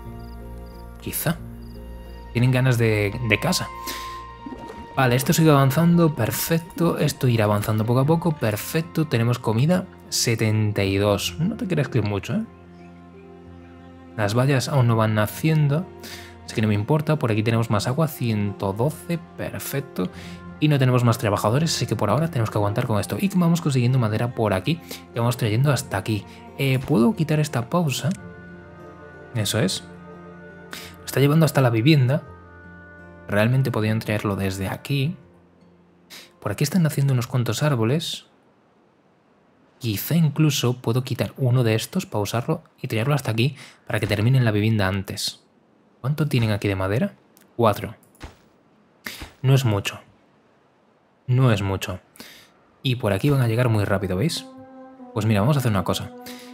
Quizá. Tienen ganas de casa. Vale, esto sigue avanzando, perfecto. Esto irá avanzando poco a poco, perfecto. Tenemos comida, 72. No te creas que es mucho, ¿eh? Las vallas aún no van naciendo, así que no me importa. Por aquí tenemos más agua, 112, perfecto. Y no tenemos más trabajadores, así que por ahora tenemos que aguantar con esto. Y vamos consiguiendo madera por aquí, y vamos trayendo hasta aquí. ¿Puedo quitar esta pausa? Eso es. Lo está llevando hasta la vivienda. Realmente podrían traerlo desde aquí. Por aquí están naciendo unos cuantos árboles. Quizá incluso puedo quitar uno de estos, pausarlo y traerlo hasta aquí para que terminen la vivienda antes. ¿Cuánto tienen aquí de madera? 4. No es mucho. No es mucho. Y por aquí van a llegar muy rápido, ¿veis? Pues mira, vamos a hacer una cosa.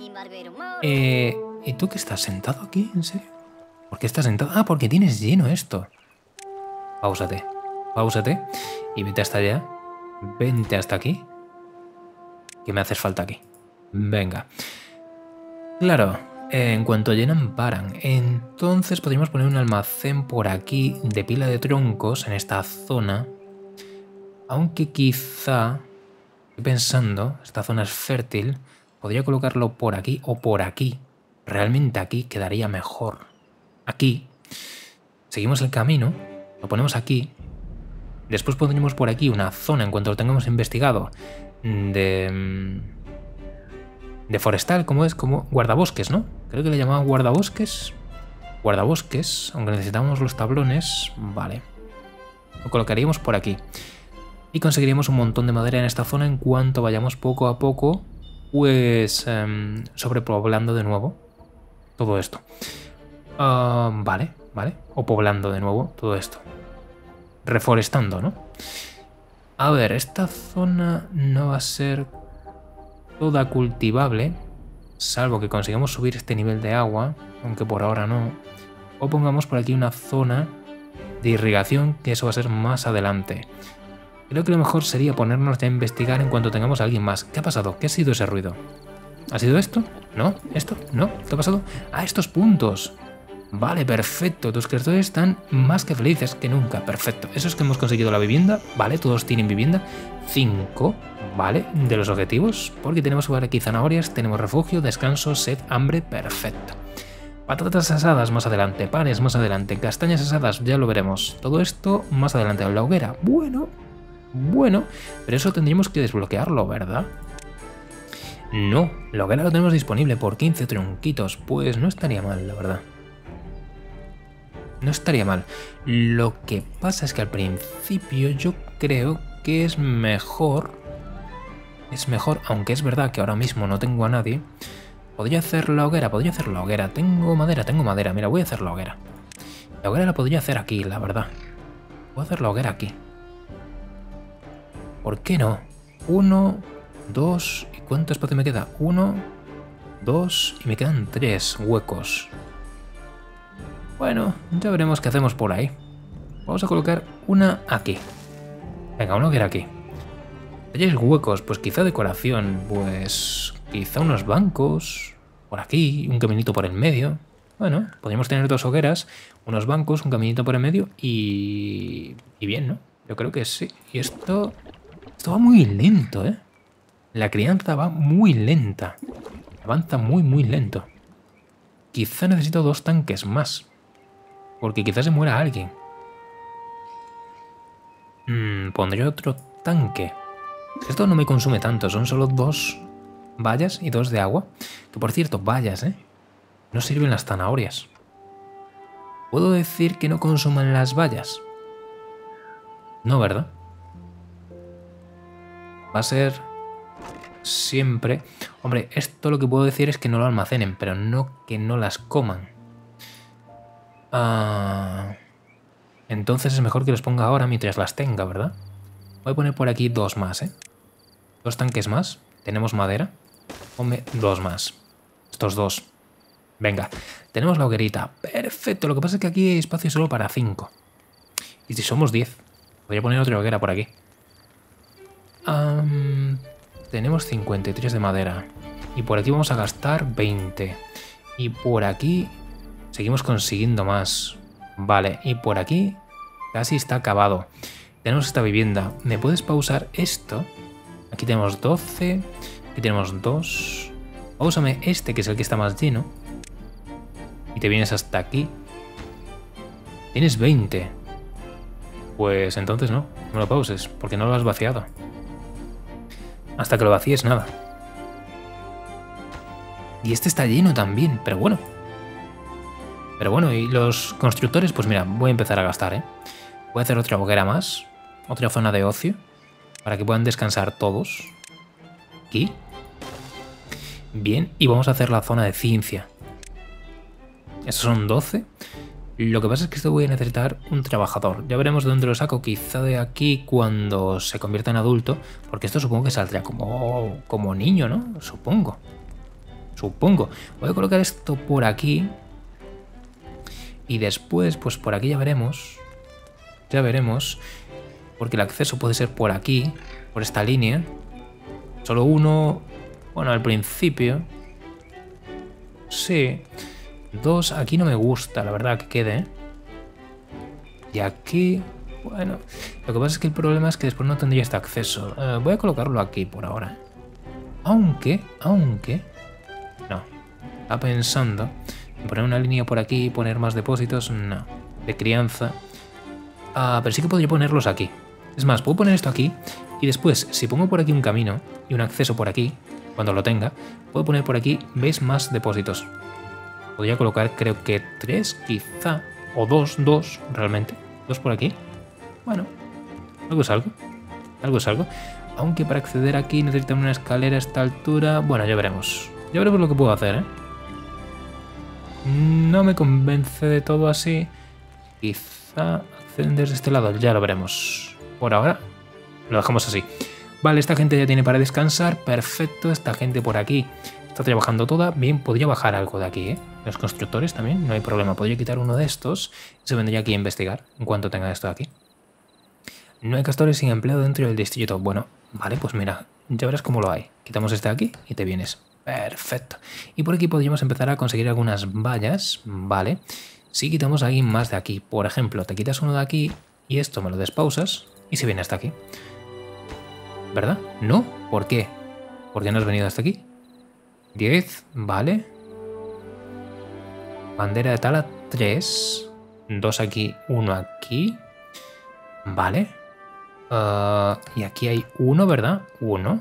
¿Y tú qué estás sentado aquí? ¿En serio? ¿Por qué estás sentado? Ah, porque tienes lleno esto. Páusate. Páusate. Y vete hasta allá. Vente hasta aquí. Que me haces falta aquí. Venga. Claro, en cuanto llenan, paran. Entonces podríamos poner un almacén por aquí de pila de troncos en esta zona. Aunque quizá, estoy pensando, esta zona es fértil, podría colocarlo por aquí o por aquí. Realmente aquí quedaría mejor. Aquí. Seguimos el camino, lo ponemos aquí. Después pondremos por aquí una zona, en cuanto lo tengamos investigado, de forestal, como es, como guardabosques, ¿no? Creo que le llamaban guardabosques. Guardabosques, aunque necesitamos los tablones. Vale. Lo colocaríamos por aquí. Y conseguiríamos un montón de madera en esta zona en cuanto vayamos poco a poco, pues, sobrepoblando de nuevo todo esto. Vale, vale. O poblando de nuevo todo esto. Reforestando, ¿no? A ver, esta zona no va a ser toda cultivable, salvo que consigamos subir este nivel de agua, aunque por ahora no. O pongamos por aquí una zona de irrigación, que eso va a ser más adelante. Creo que lo mejor sería ponernos ya a investigar en cuanto tengamos a alguien más. ¿Qué ha pasado? ¿Qué ha sido ese ruido? ¿Ha sido esto? ¿No? ¿Esto? ¿No? ¿Qué ha pasado? ¡Ah, estos puntos! Vale, perfecto. Tus criaturas están más que felices que nunca. Perfecto. Eso es que hemos conseguido la vivienda. Vale, todos tienen vivienda. 5, vale, de los objetivos. Porque tenemos por aquí zanahorias, tenemos refugio, descanso, sed, hambre. Perfecto. Patatas asadas más adelante, panes más adelante, castañas asadas, ya lo veremos. Todo esto más adelante. La hoguera, bueno, pero eso tendríamos que desbloquearlo, ¿verdad? No, la hoguera lo tenemos disponible por 15 tronquitos. Pues no estaría mal, la verdad. No estaría mal. Lo que pasa es que al principio yo creo que es mejor... Es mejor, aunque es verdad que ahora mismo no tengo a nadie. Podría hacer la hoguera, podría hacer la hoguera. Tengo madera. Mira, voy a hacer la hoguera. La hoguera la podría hacer aquí, la verdad. Voy a hacer la hoguera aquí. ¿Por qué no? 1, 2... ¿Y cuánto espacio me queda? 1, 2... Y me quedan 3 huecos. Bueno, ya veremos qué hacemos por ahí. Vamos a colocar una aquí. Venga, una hoguera aquí. 3 huecos, pues quizá decoración. Pues quizá unos bancos. Por aquí, un caminito por el medio. Bueno, podríamos tener 2 hogueras, unos bancos, un caminito por el medio y bien, ¿no? Yo creo que sí. Y esto va muy lento, ¿eh? La crianza va muy lenta. Avanza muy lento. Quizá necesito 2 tanques más. Porque quizás se muera alguien. Pondré otro tanque. Esto no me consume tanto. Son solo 2 vallas y 2 de agua. Que por cierto, vallas, ¿eh? No sirven las zanahorias. ¿Puedo decir que no consuman las vallas? No, ¿verdad? Va a ser siempre... Hombre, esto lo que puedo decir es que no lo almacenen, pero no que no las coman. Entonces es mejor que los ponga ahora mientras las tenga, ¿verdad? Voy a poner por aquí 2 más, ¿eh? 2 tanques más. Tenemos madera. Ponme 2 más. Estos 2. Venga, tenemos la hoguerita. Perfecto, lo que pasa es que aquí hay espacio solo para 5. Y si somos 10, podría poner otra hoguera por aquí. Tenemos 53 de madera. Y por aquí vamos a gastar 20. Y por aquí seguimos consiguiendo más. Vale, y por aquí casi está acabado. Tenemos esta vivienda. ¿Me puedes pausar esto? Aquí tenemos 12. Aquí tenemos 2. Páusame este, que es el que está más lleno. Y te vienes hasta aquí. Tienes 20. Pues entonces no me lo pauses, porque no lo has vaciado. Hasta que lo vacíes, nada. Y este está lleno también, pero bueno. Pero bueno, y los constructores, pues mira, voy a empezar a gastar, ¿eh? Voy a hacer otra hoguera más. Otra zona de ocio. Para que puedan descansar todos. Aquí. Bien, y vamos a hacer la zona de ciencia. Estos son 12. Lo que pasa es que esto voy a necesitar un trabajador. Ya veremos de dónde lo saco, quizá de aquí cuando se convierta en adulto. Porque esto supongo que saldrá como niño, ¿no? Supongo. Voy a colocar esto por aquí. Y después, pues por aquí ya veremos. Ya veremos. Porque el acceso puede ser por aquí, por esta línea. Solo uno, bueno, al principio. Sí. 2, aquí no me gusta, la verdad, que quede, ¿eh? Y aquí, bueno, lo que pasa es que el problema es que después no tendría este acceso. Voy a colocarlo aquí por ahora. Aunque, no. Estaba pensando en poner una línea por aquí y poner más depósitos, no. De crianza. Pero sí que podría ponerlos aquí. Es más, puedo poner esto aquí y después, si pongo por aquí un camino y un acceso por aquí, cuando lo tenga, puedo poner por aquí, ¿ves? Más depósitos. Podría colocar, creo que 3, quizá, o 2 realmente. 2 por aquí. Bueno, algo es algo. Algo es algo. Aunque para acceder aquí necesitan una escalera a esta altura. Bueno, ya veremos. Ya veremos lo que puedo hacer, ¿eh? No me convence de todo así. Quizá acceden desde este lado. Ya lo veremos. Por ahora lo dejamos así. Vale, esta gente ya tiene para descansar. Perfecto, esta gente por aquí está trabajando toda. Bien, podría bajar algo de aquí, ¿eh? Los constructores también, no hay problema. Podría quitar uno de estos y se vendría aquí a investigar en cuanto tenga esto de aquí. No hay castores sin empleo dentro del distrito. Bueno, vale, pues mira, ya verás cómo lo hay. Quitamos este de aquí y te vienes. Perfecto. Y por aquí podríamos empezar a conseguir algunas vallas, ¿vale? Si quitamos a alguien más de aquí, por ejemplo, te quitas uno de aquí y esto me lo despausas y se viene hasta aquí. ¿Verdad? ¿No? ¿Por qué? ¿Por qué no has venido hasta aquí? 10, vale. Bandera de tala 3. 2 aquí, 1 aquí. Vale. Y aquí hay 1, ¿verdad? 1.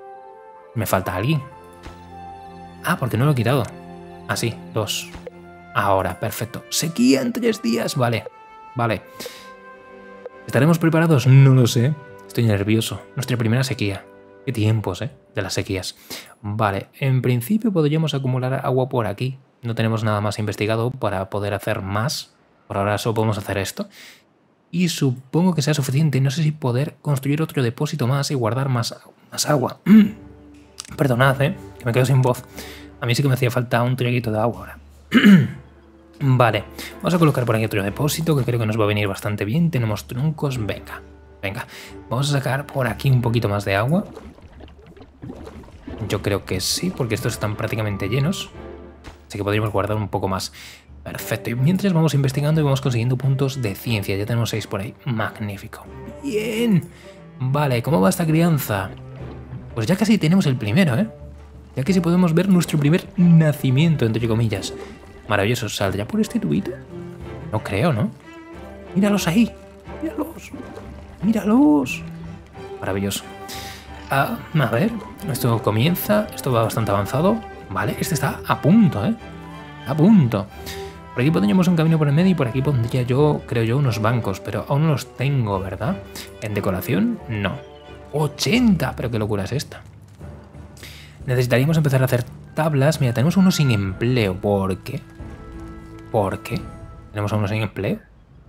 Me falta alguien. Ah, porque no lo he quitado. Ah, sí, 2. Ahora, perfecto. Sequía en 3 días. Vale, vale. ¿Estaremos preparados? No lo sé. Estoy nervioso. Nuestra primera sequía. Qué tiempos, de las sequías. Vale, en principio podríamos acumular agua por aquí. No tenemos nada más investigado para poder hacer más. Por ahora solo podemos hacer esto. Y supongo que sea suficiente. No sé si poder construir otro depósito más y guardar más agua. Perdonad, que me quedo sin voz. A mí sí que me hacía falta un traguito de agua ahora. Vale, vamos a colocar por aquí otro depósito que creo que nos va a venir bastante bien. Tenemos troncos, venga. Vamos a sacar por aquí un poquito más de agua. Yo creo que sí, porque estos están prácticamente llenos. Así que podríamos guardar un poco más. Perfecto, y mientras vamos investigando y vamos consiguiendo puntos de ciencia. Ya tenemos 6 por ahí, magnífico. Bien, vale, ¿cómo va esta crianza? Pues ya casi tenemos el primero, Ya casi podemos ver nuestro primer nacimiento, entre comillas. Maravilloso, ¿saldrá por este tubito? No creo, ¿no? Míralos ahí, míralos. Maravilloso. A ver, esto comienza, esto va bastante avanzado. Vale, este está a punto, a punto. Por aquí pondríamos un camino por el medio y por aquí pondría yo, creo yo, unos bancos, pero aún no los tengo, ¿verdad? En decoración, no. 80, pero qué locura es esta. Necesitaríamos empezar a hacer tablas. Mira, tenemos uno sin empleo. ¿Por qué? ¿Por qué? ¿Tenemos a uno sin empleo?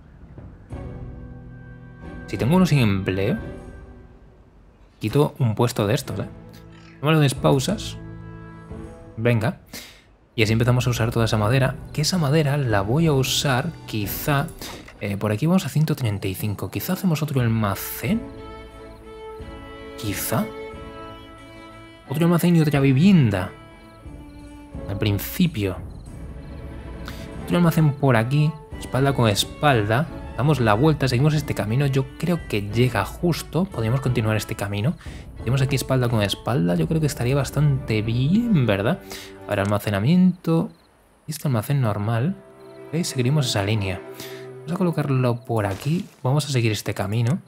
Si tengo uno sin empleo, quito un puesto de estos, No me lo des pausas. Venga. Y así empezamos a usar toda esa madera. Que esa madera la voy a usar quizá... por aquí vamos a 135. Quizá hacemos otro almacén. Quizá. Otro almacén y otra vivienda. Al principio. Otro almacén por aquí. Espalda con espalda. Damos la vuelta, seguimos este camino. Yo creo que llega justo. Podríamos continuar este camino. Tenemos aquí espalda con espalda. Yo creo que estaría bastante bien, ¿verdad? Ahora almacenamiento. Y este almacén normal. ¿Ok? Seguiremos esa línea. Vamos a colocarlo por aquí. Vamos a seguir este camino.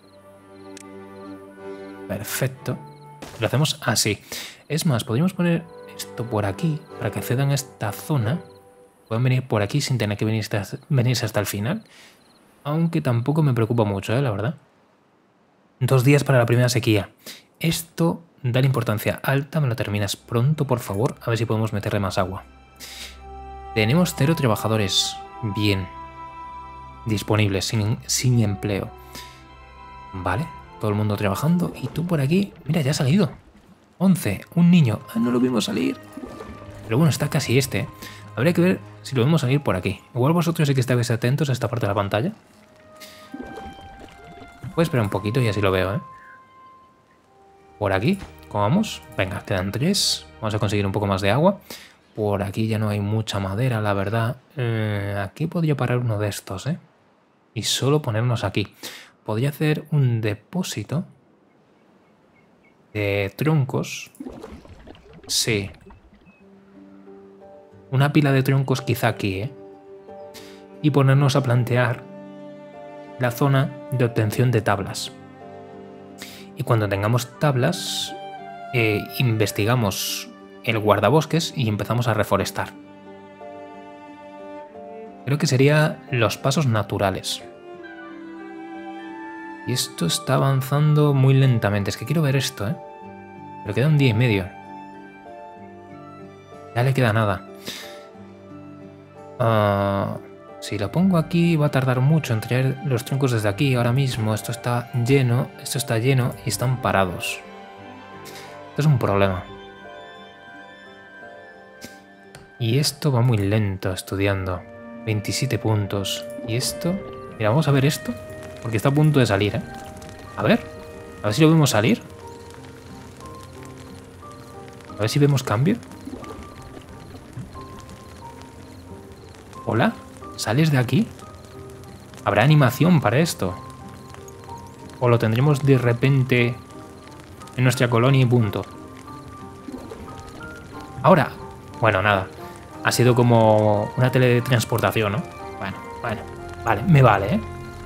Perfecto. Lo hacemos así. Es más, podríamos poner esto por aquí para que accedan a esta zona. Pueden venir por aquí sin tener que venirse hasta el final. Aunque tampoco me preocupa mucho, la verdad. 2 días para la primera sequía. Esto, dale importancia alta, me lo terminas pronto, por favor. A ver si podemos meterle más agua. Tenemos 0 trabajadores. Bien. Disponibles, sin empleo. Vale, todo el mundo trabajando. Y tú por aquí, mira, ya ha salido. 11, un niño. Ah, no lo vimos salir. Pero bueno, está casi este. Habría que ver si lo vemos salir por aquí. Igual vosotros sí que estáis atentos a esta parte de la pantalla. Voy a esperar un poquito y así lo veo, Por aquí, ¿cómo vamos? Venga, quedan 3. Vamos a conseguir un poco más de agua. Por aquí ya no hay mucha madera, la verdad. Aquí podría parar uno de estos, Y solo ponernos aquí. Podría hacer un depósito de troncos. Sí. Una pila de troncos quizá aquí, Y ponernos a plantear la zona de obtención de tablas. Y cuando tengamos tablas, investigamos el guardabosques y empezamos a reforestar. Creo que serían los pasos naturales. Y esto está avanzando muy lentamente. Es que quiero ver esto, Pero queda un día y medio. Ya le queda nada. Si lo pongo aquí va a tardar mucho en traer los troncos desde aquí. Ahora mismo esto está lleno y están parados. Esto es un problema. Y esto va muy lento estudiando. 27 puntos. Y esto... Mira, vamos a ver esto. Porque está a punto de salir, A ver si lo vemos salir. A ver si vemos cambio. Hola, ¿sales de aquí? ¿Habrá animación para esto? ¿O lo tendremos de repente en nuestra colonia y punto? Ahora, bueno, nada. Ha sido como una teletransportación, ¿no? Bueno, vale, me vale,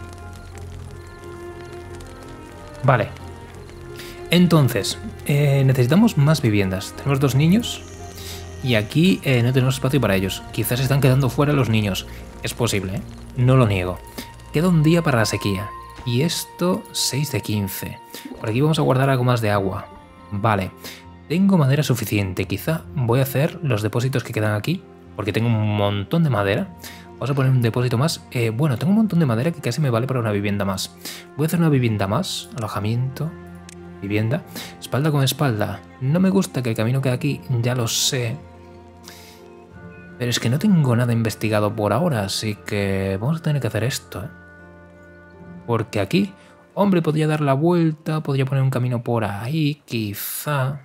Vale. Entonces, necesitamos más viviendas. Tenemos 2 niños Y aquí no tenemos espacio para ellos. Quizás están quedando fuera los niños. Es posible, ¿eh? No lo niego. Queda un día para la sequía. Y esto 6 de 15. Por aquí vamos a guardar algo más de agua. Vale. Tengo madera suficiente. Quizá voy a hacer los depósitos que quedan aquí. Porque tengo un montón de madera. Vamos a poner un depósito más. Bueno, tengo un montón de madera que casi me vale para una vivienda más. Voy a hacer una vivienda más. Alojamiento. Vivienda. Espalda con espalda. No me gusta que el camino quede aquí. Ya lo sé. Pero es que no tengo nada investigado por ahora. Así que vamos a tener que hacer esto, ¿eh? Porque aquí... Hombre, podría dar la vuelta. Podría poner un camino por ahí. Quizá...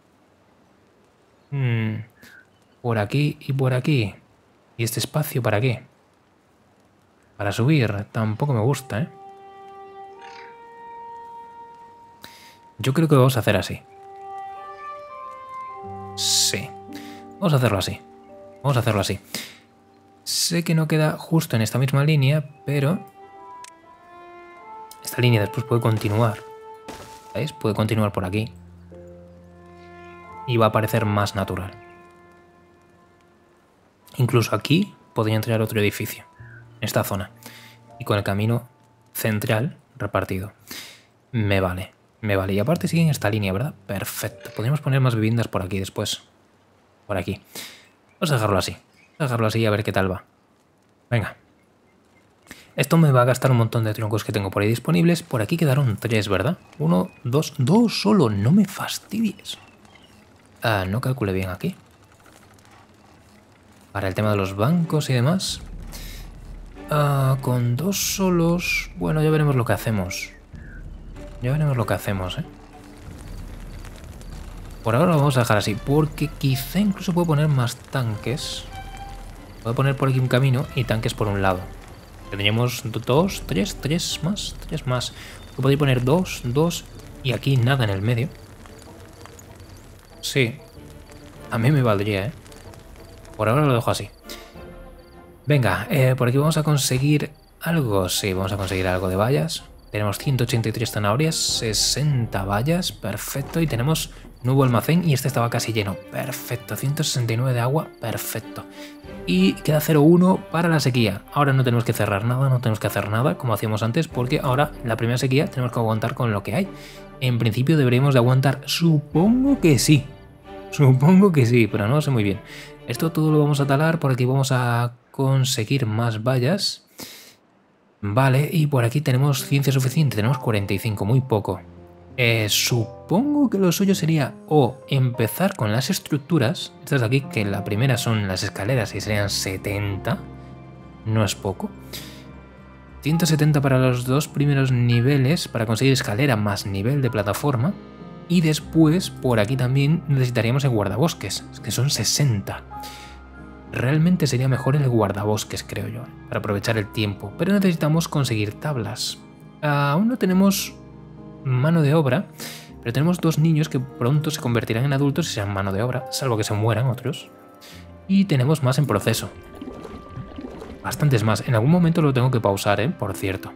por aquí y por aquí. ¿Y este espacio para qué? Para subir. Tampoco me gusta, ¿eh? Yo creo que vamos a hacer así. Sí. Vamos a hacerlo así. Vamos a hacerlo así. Sé que no queda justo en esta misma línea, pero... esta línea después puede continuar. ¿Veis? Puede continuar por aquí. Y va a parecer más natural. Incluso aquí podría entrar otro edificio. En esta zona. Y con el camino central repartido. Me vale. Me vale. Y aparte sigue en esta línea, ¿verdad? Perfecto. Podríamos poner más viviendas por aquí después. Por aquí. Vamos a dejarlo así. Vamos a dejarlo así y a ver qué tal va. Venga. Esto me va a gastar un montón de troncos que tengo por ahí disponibles. Por aquí quedaron 3, ¿verdad? 1, 2, 2 solo. No me fastidies. No calculé bien aquí. Para el tema de los bancos y demás. Con 2 solos... Bueno, ya veremos lo que hacemos. Ya veremos lo que hacemos, ¿eh? Por ahora lo vamos a dejar así, porque quizá incluso puedo poner más tanques. Puedo poner por aquí un camino y tanques por un lado. Tendríamos 2, 3 más. Podría poner 2, 2 y aquí nada en el medio. Sí. A mí me valdría, ¿eh? Por ahora lo dejo así. Venga, por aquí vamos a conseguir algo. Sí, vamos a conseguir algo de vallas. Tenemos 183 zanahorias, 60 vallas, perfecto. Y tenemos nuevo almacén y este estaba casi lleno, perfecto. 169 de agua, perfecto. Y queda 0,1 para la sequía. Ahora no tenemos que cerrar nada, no tenemos que hacer nada como hacíamos antes, porque ahora la primera sequía tenemos que aguantar con lo que hay. En principio deberíamos de aguantar, supongo que sí. Supongo que sí, pero no lo sé muy bien. Esto todo lo vamos a talar, por aquí vamos a conseguir más vallas. Vale, y por aquí tenemos ciencia suficiente, tenemos 45, muy poco. Supongo que lo suyo sería o empezar con las estructuras, estas de aquí, que la primera son las escaleras y serían 70, no es poco. 170 para los 2 primeros niveles, para conseguir escalera más nivel de plataforma. Y después, por aquí también necesitaríamos el guardabosques, que son 60. Realmente sería mejor el guardabosques, creo yo, para aprovechar el tiempo. Pero necesitamos conseguir tablas. Aún no tenemos mano de obra, pero tenemos 2 niños que pronto se convertirán en adultos y serán mano de obra, salvo que se mueran otros. Y tenemos más en proceso. Bastantes más. En algún momento lo tengo que pausar, por cierto.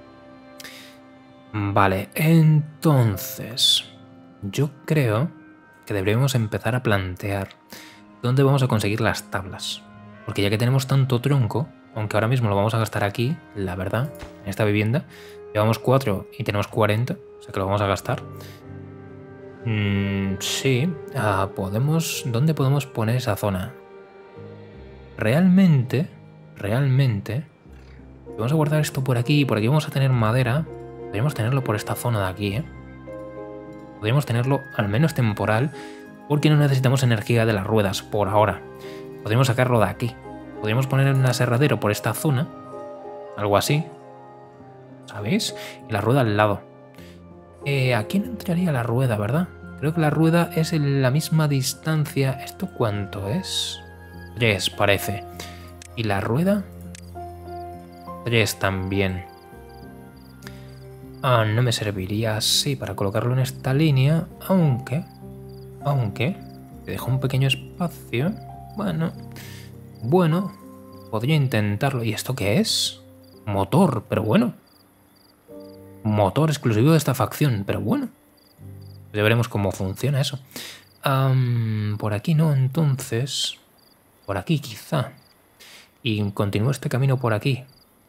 Vale, entonces... yo creo que deberíamos empezar a plantear dónde vamos a conseguir las tablas. Porque ya que tenemos tanto tronco, aunque ahora mismo lo vamos a gastar aquí, la verdad, en esta vivienda, llevamos 4 y tenemos 40, o sea que lo vamos a gastar. Sí, ¿dónde podemos poner esa zona? Realmente, vamos a guardar esto por aquí vamos a tener madera. Podríamos tenerlo por esta zona de aquí, Podríamos tenerlo al menos temporal, porque no necesitamos energía de las ruedas por ahora. Podríamos sacarlo de aquí. Podríamos poner un aserradero por esta zona, algo así, ¿sabéis? Y la rueda al lado. Aquí no entraría la rueda, ¿verdad? Creo que la rueda es en la misma distancia. ¿Esto cuánto es? 3 parece. ¿Y la rueda? 3 también. No me serviría así para colocarlo en esta línea, aunque te dejo un pequeño espacio. Bueno, podría intentarlo. ¿Y esto qué es? Motor, pero bueno. Motor exclusivo de esta facción, pero bueno. Ya veremos cómo funciona eso. Por aquí no, entonces... Por aquí quizá. Y continúo este camino por aquí.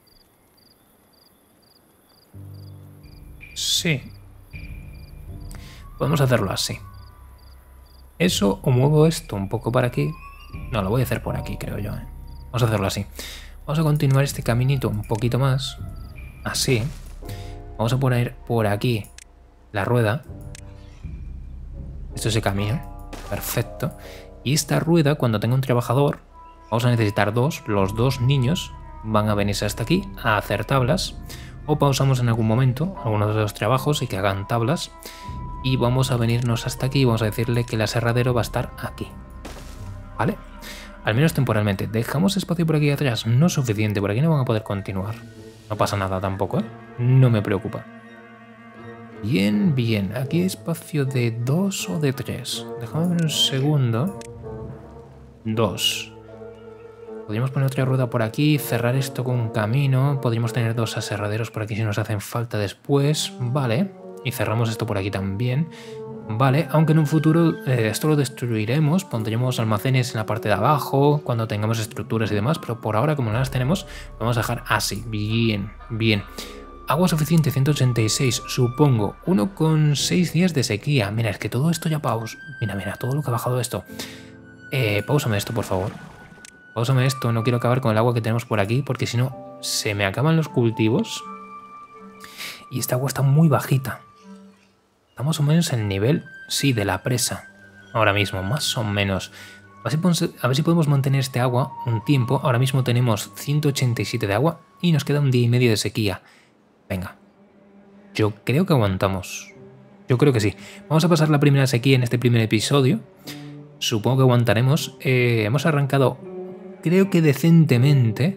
Sí. Podemos hacerlo así. Eso, o muevo esto un poco para aquí. No, lo voy a hacer por aquí, creo yo. Vamos a hacerlo así. Vamos a continuar este caminito un poquito más. Así. Vamos a poner por aquí la rueda. Esto es el camino. Perfecto. Y esta rueda, cuando tenga un trabajador, vamos a necesitar dos. Los dos niños van a venirse hasta aquí a hacer tablas. O pausamos en algún momento algunos de los trabajos y que hagan tablas. Y vamos a venirnos hasta aquí y vamos a decirle que el aserradero va a estar aquí. ¿Vale? Al menos temporalmente. Dejamos espacio por aquí atrás. No es suficiente. Por aquí no van a poder continuar. No pasa nada tampoco, ¿eh? No me preocupa. Bien, bien. Aquí hay espacio de 2 o de 3. Déjame ver un segundo. 2. Podríamos poner otra rueda por aquí, cerrar esto con un camino. Podríamos tener 2 aserraderos por aquí si nos hacen falta después. Vale. Y cerramos esto por aquí también. Vale, aunque en un futuro esto lo destruiremos. Pondremos almacenes en la parte de abajo cuando tengamos estructuras y demás. Pero por ahora, como no las tenemos, lo vamos a dejar así. Bien, bien. Agua suficiente, 186, supongo. 1,6 días de sequía. Mira, es que todo esto ya Mira, mira, todo lo que ha bajado esto. Páusame esto, por favor. Páusame esto, no quiero acabar con el agua que tenemos por aquí, porque si no, se me acaban los cultivos. Y esta agua está muy bajita. Está más o menos en el nivel, sí, de la presa. Ahora mismo, más o menos. A ver si podemos mantener este agua un tiempo. Ahora mismo tenemos 187 de agua y nos queda un día y medio de sequía. Venga, yo creo que aguantamos. Yo creo que sí. Vamos a pasar la primera sequía en este primer episodio. Supongo que aguantaremos. Hemos arrancado, creo que decentemente.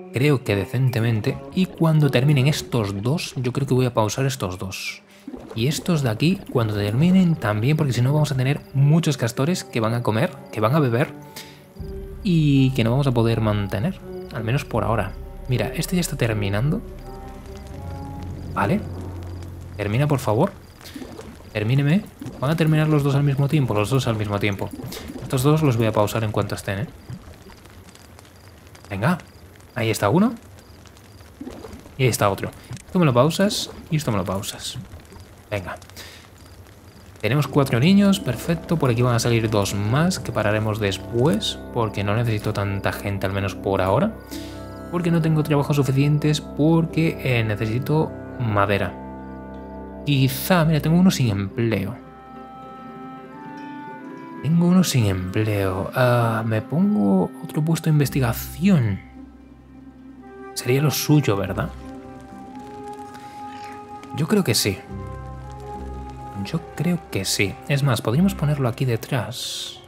Y cuando terminen estos dos, yo creo que voy a pausar estos dos. Y estos de aquí, cuando terminen también, porque si no vamos a tener muchos castores que van a comer, que van a beber y que no vamos a poder mantener. Al menos por ahora. Mira, este ya está terminando. Vale. Termina, por favor. Termíneme. Van a terminar los dos al mismo tiempo. Los dos al mismo tiempo. Estos dos los voy a pausar en cuanto estén, ¿eh? Venga. Ahí está uno. Y ahí está otro. Esto me lo pausas y esto me lo pausas. Venga. Tenemos 4 niños. Perfecto. Por aquí van a salir 2 más que pararemos después. Porque no necesito tanta gente, al menos por ahora. Porque no tengo trabajos suficientes. Porque necesito madera. Quizá, mira, tengo uno sin empleo. Me pongo otro puesto de investigación. Sería lo suyo, ¿verdad? Yo creo que sí. Es más, podríamos ponerlo aquí detrás.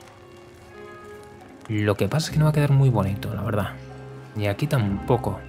Lo que pasa es que no va a quedar muy bonito, la verdad. Y aquí tampoco.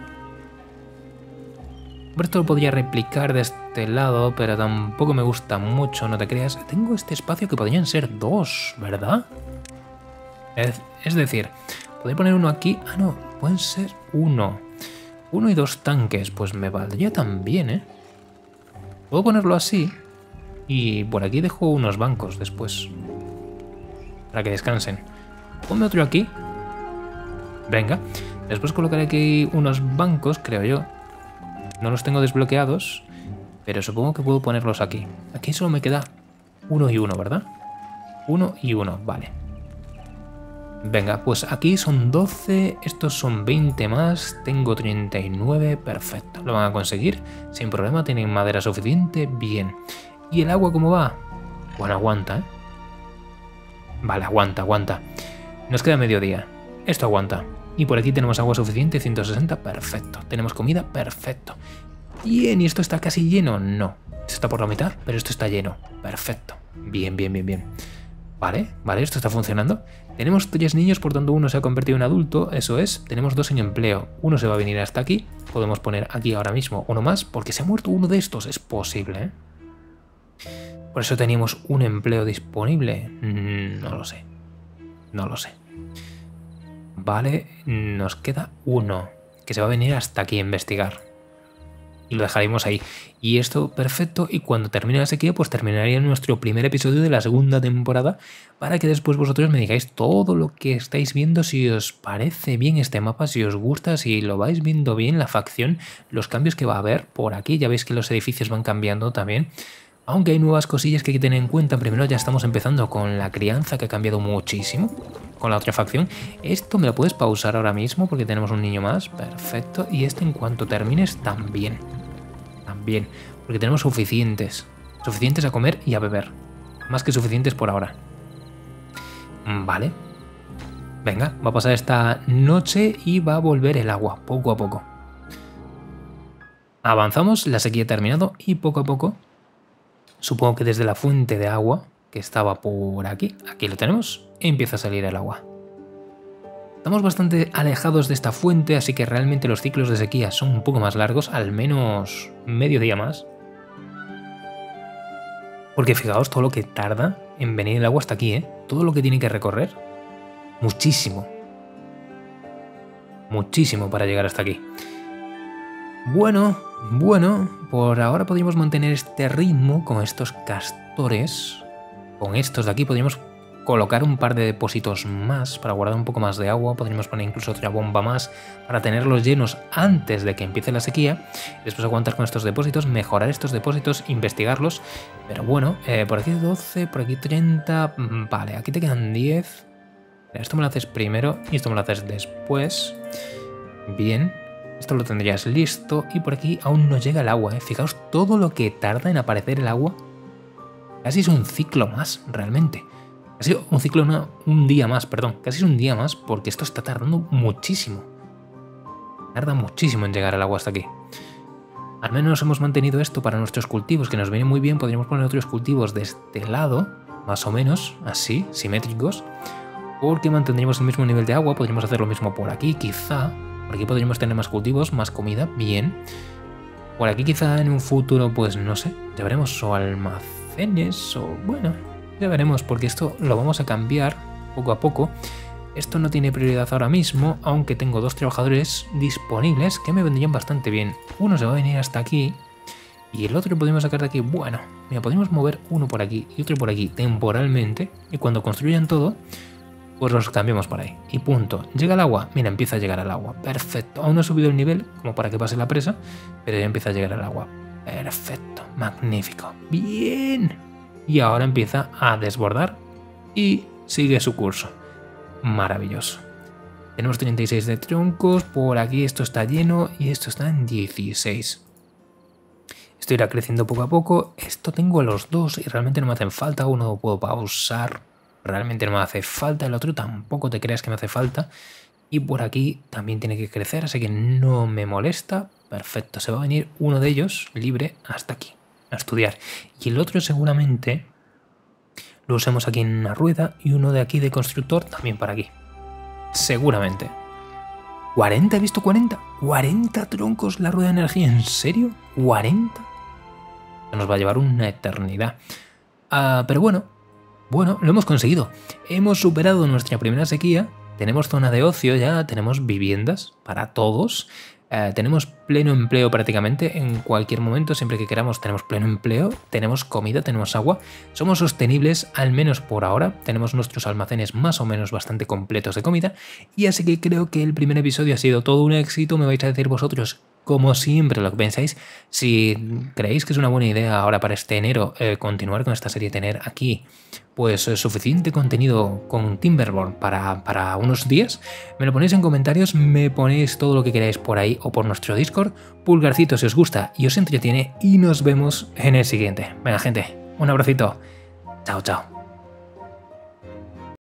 Esto lo podría replicar de este lado, pero tampoco me gusta mucho, no te creas. Tengo este espacio que podrían ser 2, ¿verdad? Es decir, podría poner uno aquí. Ah, no, pueden ser 1. 1 y 2 tanques, pues me valdría también, ¿eh? Puedo ponerlo así. Y por aquí dejo unos bancos después. Para que descansen. Ponme otro aquí. Venga. Después colocaré aquí unos bancos, creo yo. No los tengo desbloqueados, pero supongo que puedo ponerlos aquí. Aquí solo me queda 1 y 1, ¿verdad? 1 y 1, vale. Venga, pues aquí son 12, estos son 20 más, tengo 39, perfecto. Lo van a conseguir sin problema, tienen madera suficiente, bien. ¿Y el agua cómo va? Bueno, aguanta, ¿eh? Vale, aguanta. Nos queda mediodía. Esto aguanta. Y por aquí tenemos agua suficiente, 160, perfecto. Tenemos comida, perfecto. Bien, ¿y esto está casi lleno? No. Esto está por la mitad, pero esto está lleno. Perfecto. Bien. Vale, esto está funcionando. Tenemos 3 niños, por tanto uno se ha convertido en adulto, eso es. Tenemos 2 en empleo. Uno se va a venir hasta aquí. Podemos poner aquí ahora mismo uno más, porque se ha muerto uno de estos. Es posible, ¿eh? Por eso teníamos un empleo disponible. No lo sé. Vale, nos queda uno que se va a venir hasta aquí a investigar. y lo dejaremos ahí. Y esto perfecto, y cuando termine la sequía pues terminaría nuestro primer episodio de la segunda temporada, para que después vosotros me digáis todo lo que estáis viendo, si os parece bien este mapa, si os gusta, si lo vais viendo bien la facción, los cambios que va a haber por aquí. Ya veis que los edificios van cambiando también, aunque hay nuevas cosillas que hay que tener en cuenta. Primero ya estamos empezando con la crianza, que ha cambiado muchísimo con la otra facción. Esto me lo puedes pausar ahora mismo porque tenemos un niño más, perfecto, y esto en cuanto termines también, porque tenemos suficientes a comer y a beber, más que suficientes por ahora. Vale, venga, va a pasar esta noche y va a volver el agua poco a poco. Avanzamos, la sequía ha terminado y poco a poco, supongo que desde la fuente de agua que estaba por aquí, aquí lo tenemos, empieza a salir el agua. Estamos bastante alejados de esta fuente, así que realmente los ciclos de sequía son un poco más largos, al menos medio día más. Porque fijaos todo lo que tarda en venir el agua hasta aquí, ¿eh? Todo lo que tiene que recorrer. Muchísimo. Muchísimo para llegar hasta aquí. Bueno, por ahora podríamos mantener este ritmo con estos castores. Con estos de aquí podríamos colocar un par de depósitos más para guardar un poco más de agua. Podríamos poner incluso otra bomba más para tenerlos llenos antes de que empiece la sequía. Después aguantar con estos depósitos, mejorar estos depósitos, investigarlos. Pero bueno, por aquí 12, por aquí 30. Vale, aquí te quedan 10. Esto me lo haces primero y esto me lo haces después. Bien, esto lo tendrías listo. Y por aquí aún no llega el agua, ¿eh? Fijaos todo lo que tarda en aparecer el agua. Casi es un ciclo más, realmente. Ha sido un ciclo, no, un día más, perdón. Casi es un día más porque esto está tardando muchísimo. Tarda muchísimo en llegar el agua hasta aquí. Al menos hemos mantenido esto para nuestros cultivos, que nos viene muy bien. Podríamos poner otros cultivos de este lado, más o menos, así, simétricos. Porque mantendríamos el mismo nivel de agua. Podríamos hacer lo mismo por aquí, quizá. Por aquí podríamos tener más cultivos, más comida, bien. Por aquí quizá en un futuro, pues no sé, ya veremos, o almacenes, o bueno, ya veremos, porque esto lo vamos a cambiar poco a poco. Esto no tiene prioridad ahora mismo, aunque tengo 2 trabajadores disponibles que me vendrían bastante bien. Uno se va a venir hasta aquí y el otro lo podemos sacar de aquí. Bueno, mira, podemos mover uno por aquí y otro por aquí temporalmente, y cuando construyan todo, pues los cambiamos por ahí. Y punto. ¿Llega el agua? Mira, empieza a llegar el agua. Perfecto. Aún no ha subido el nivel como para que pase la presa, pero ya empieza a llegar el agua. Perfecto. Magnífico. Bien. Y ahora empieza a desbordar y sigue su curso. Maravilloso. Tenemos 36 de troncos. Por aquí esto está lleno y esto está en 16. Esto irá creciendo poco a poco. Esto tengo los dos y realmente no me hacen falta. Uno lo puedo pausar. Realmente no me hace falta. El otro tampoco te creas que me hace falta. Y por aquí también tiene que crecer, así que no me molesta. Perfecto, se va a venir uno de ellos libre hasta aquí, a estudiar. Y el otro seguramente lo usemos aquí en una rueda y uno de aquí de constructor también para aquí. Seguramente. ¿40? ¿He visto 40? ¿40 troncos la rueda de energía? ¿En serio? ¿40? Nos va a llevar una eternidad. Pero bueno, lo hemos conseguido. Hemos superado nuestra primera sequía. Tenemos zona de ocio ya, tenemos viviendas para todos. Tenemos pleno empleo prácticamente en cualquier momento, siempre que queramos tenemos pleno empleo, tenemos comida, tenemos agua, somos sostenibles al menos por ahora, tenemos nuestros almacenes más o menos bastante completos de comida, y así que creo que el primer episodio ha sido todo un éxito. Me vais a decir vosotros, como siempre, lo que pensáis. Si creéis que es una buena idea ahora para este enero continuar con esta serie, tener aquí pues suficiente contenido con Timberborn para unos días, me lo ponéis en comentarios, me ponéis todo lo que queráis por ahí o por nuestro Discord. Pulgarcito si os gusta y os entretiene, y nos vemos en el siguiente. Venga gente, un abracito, chao chao.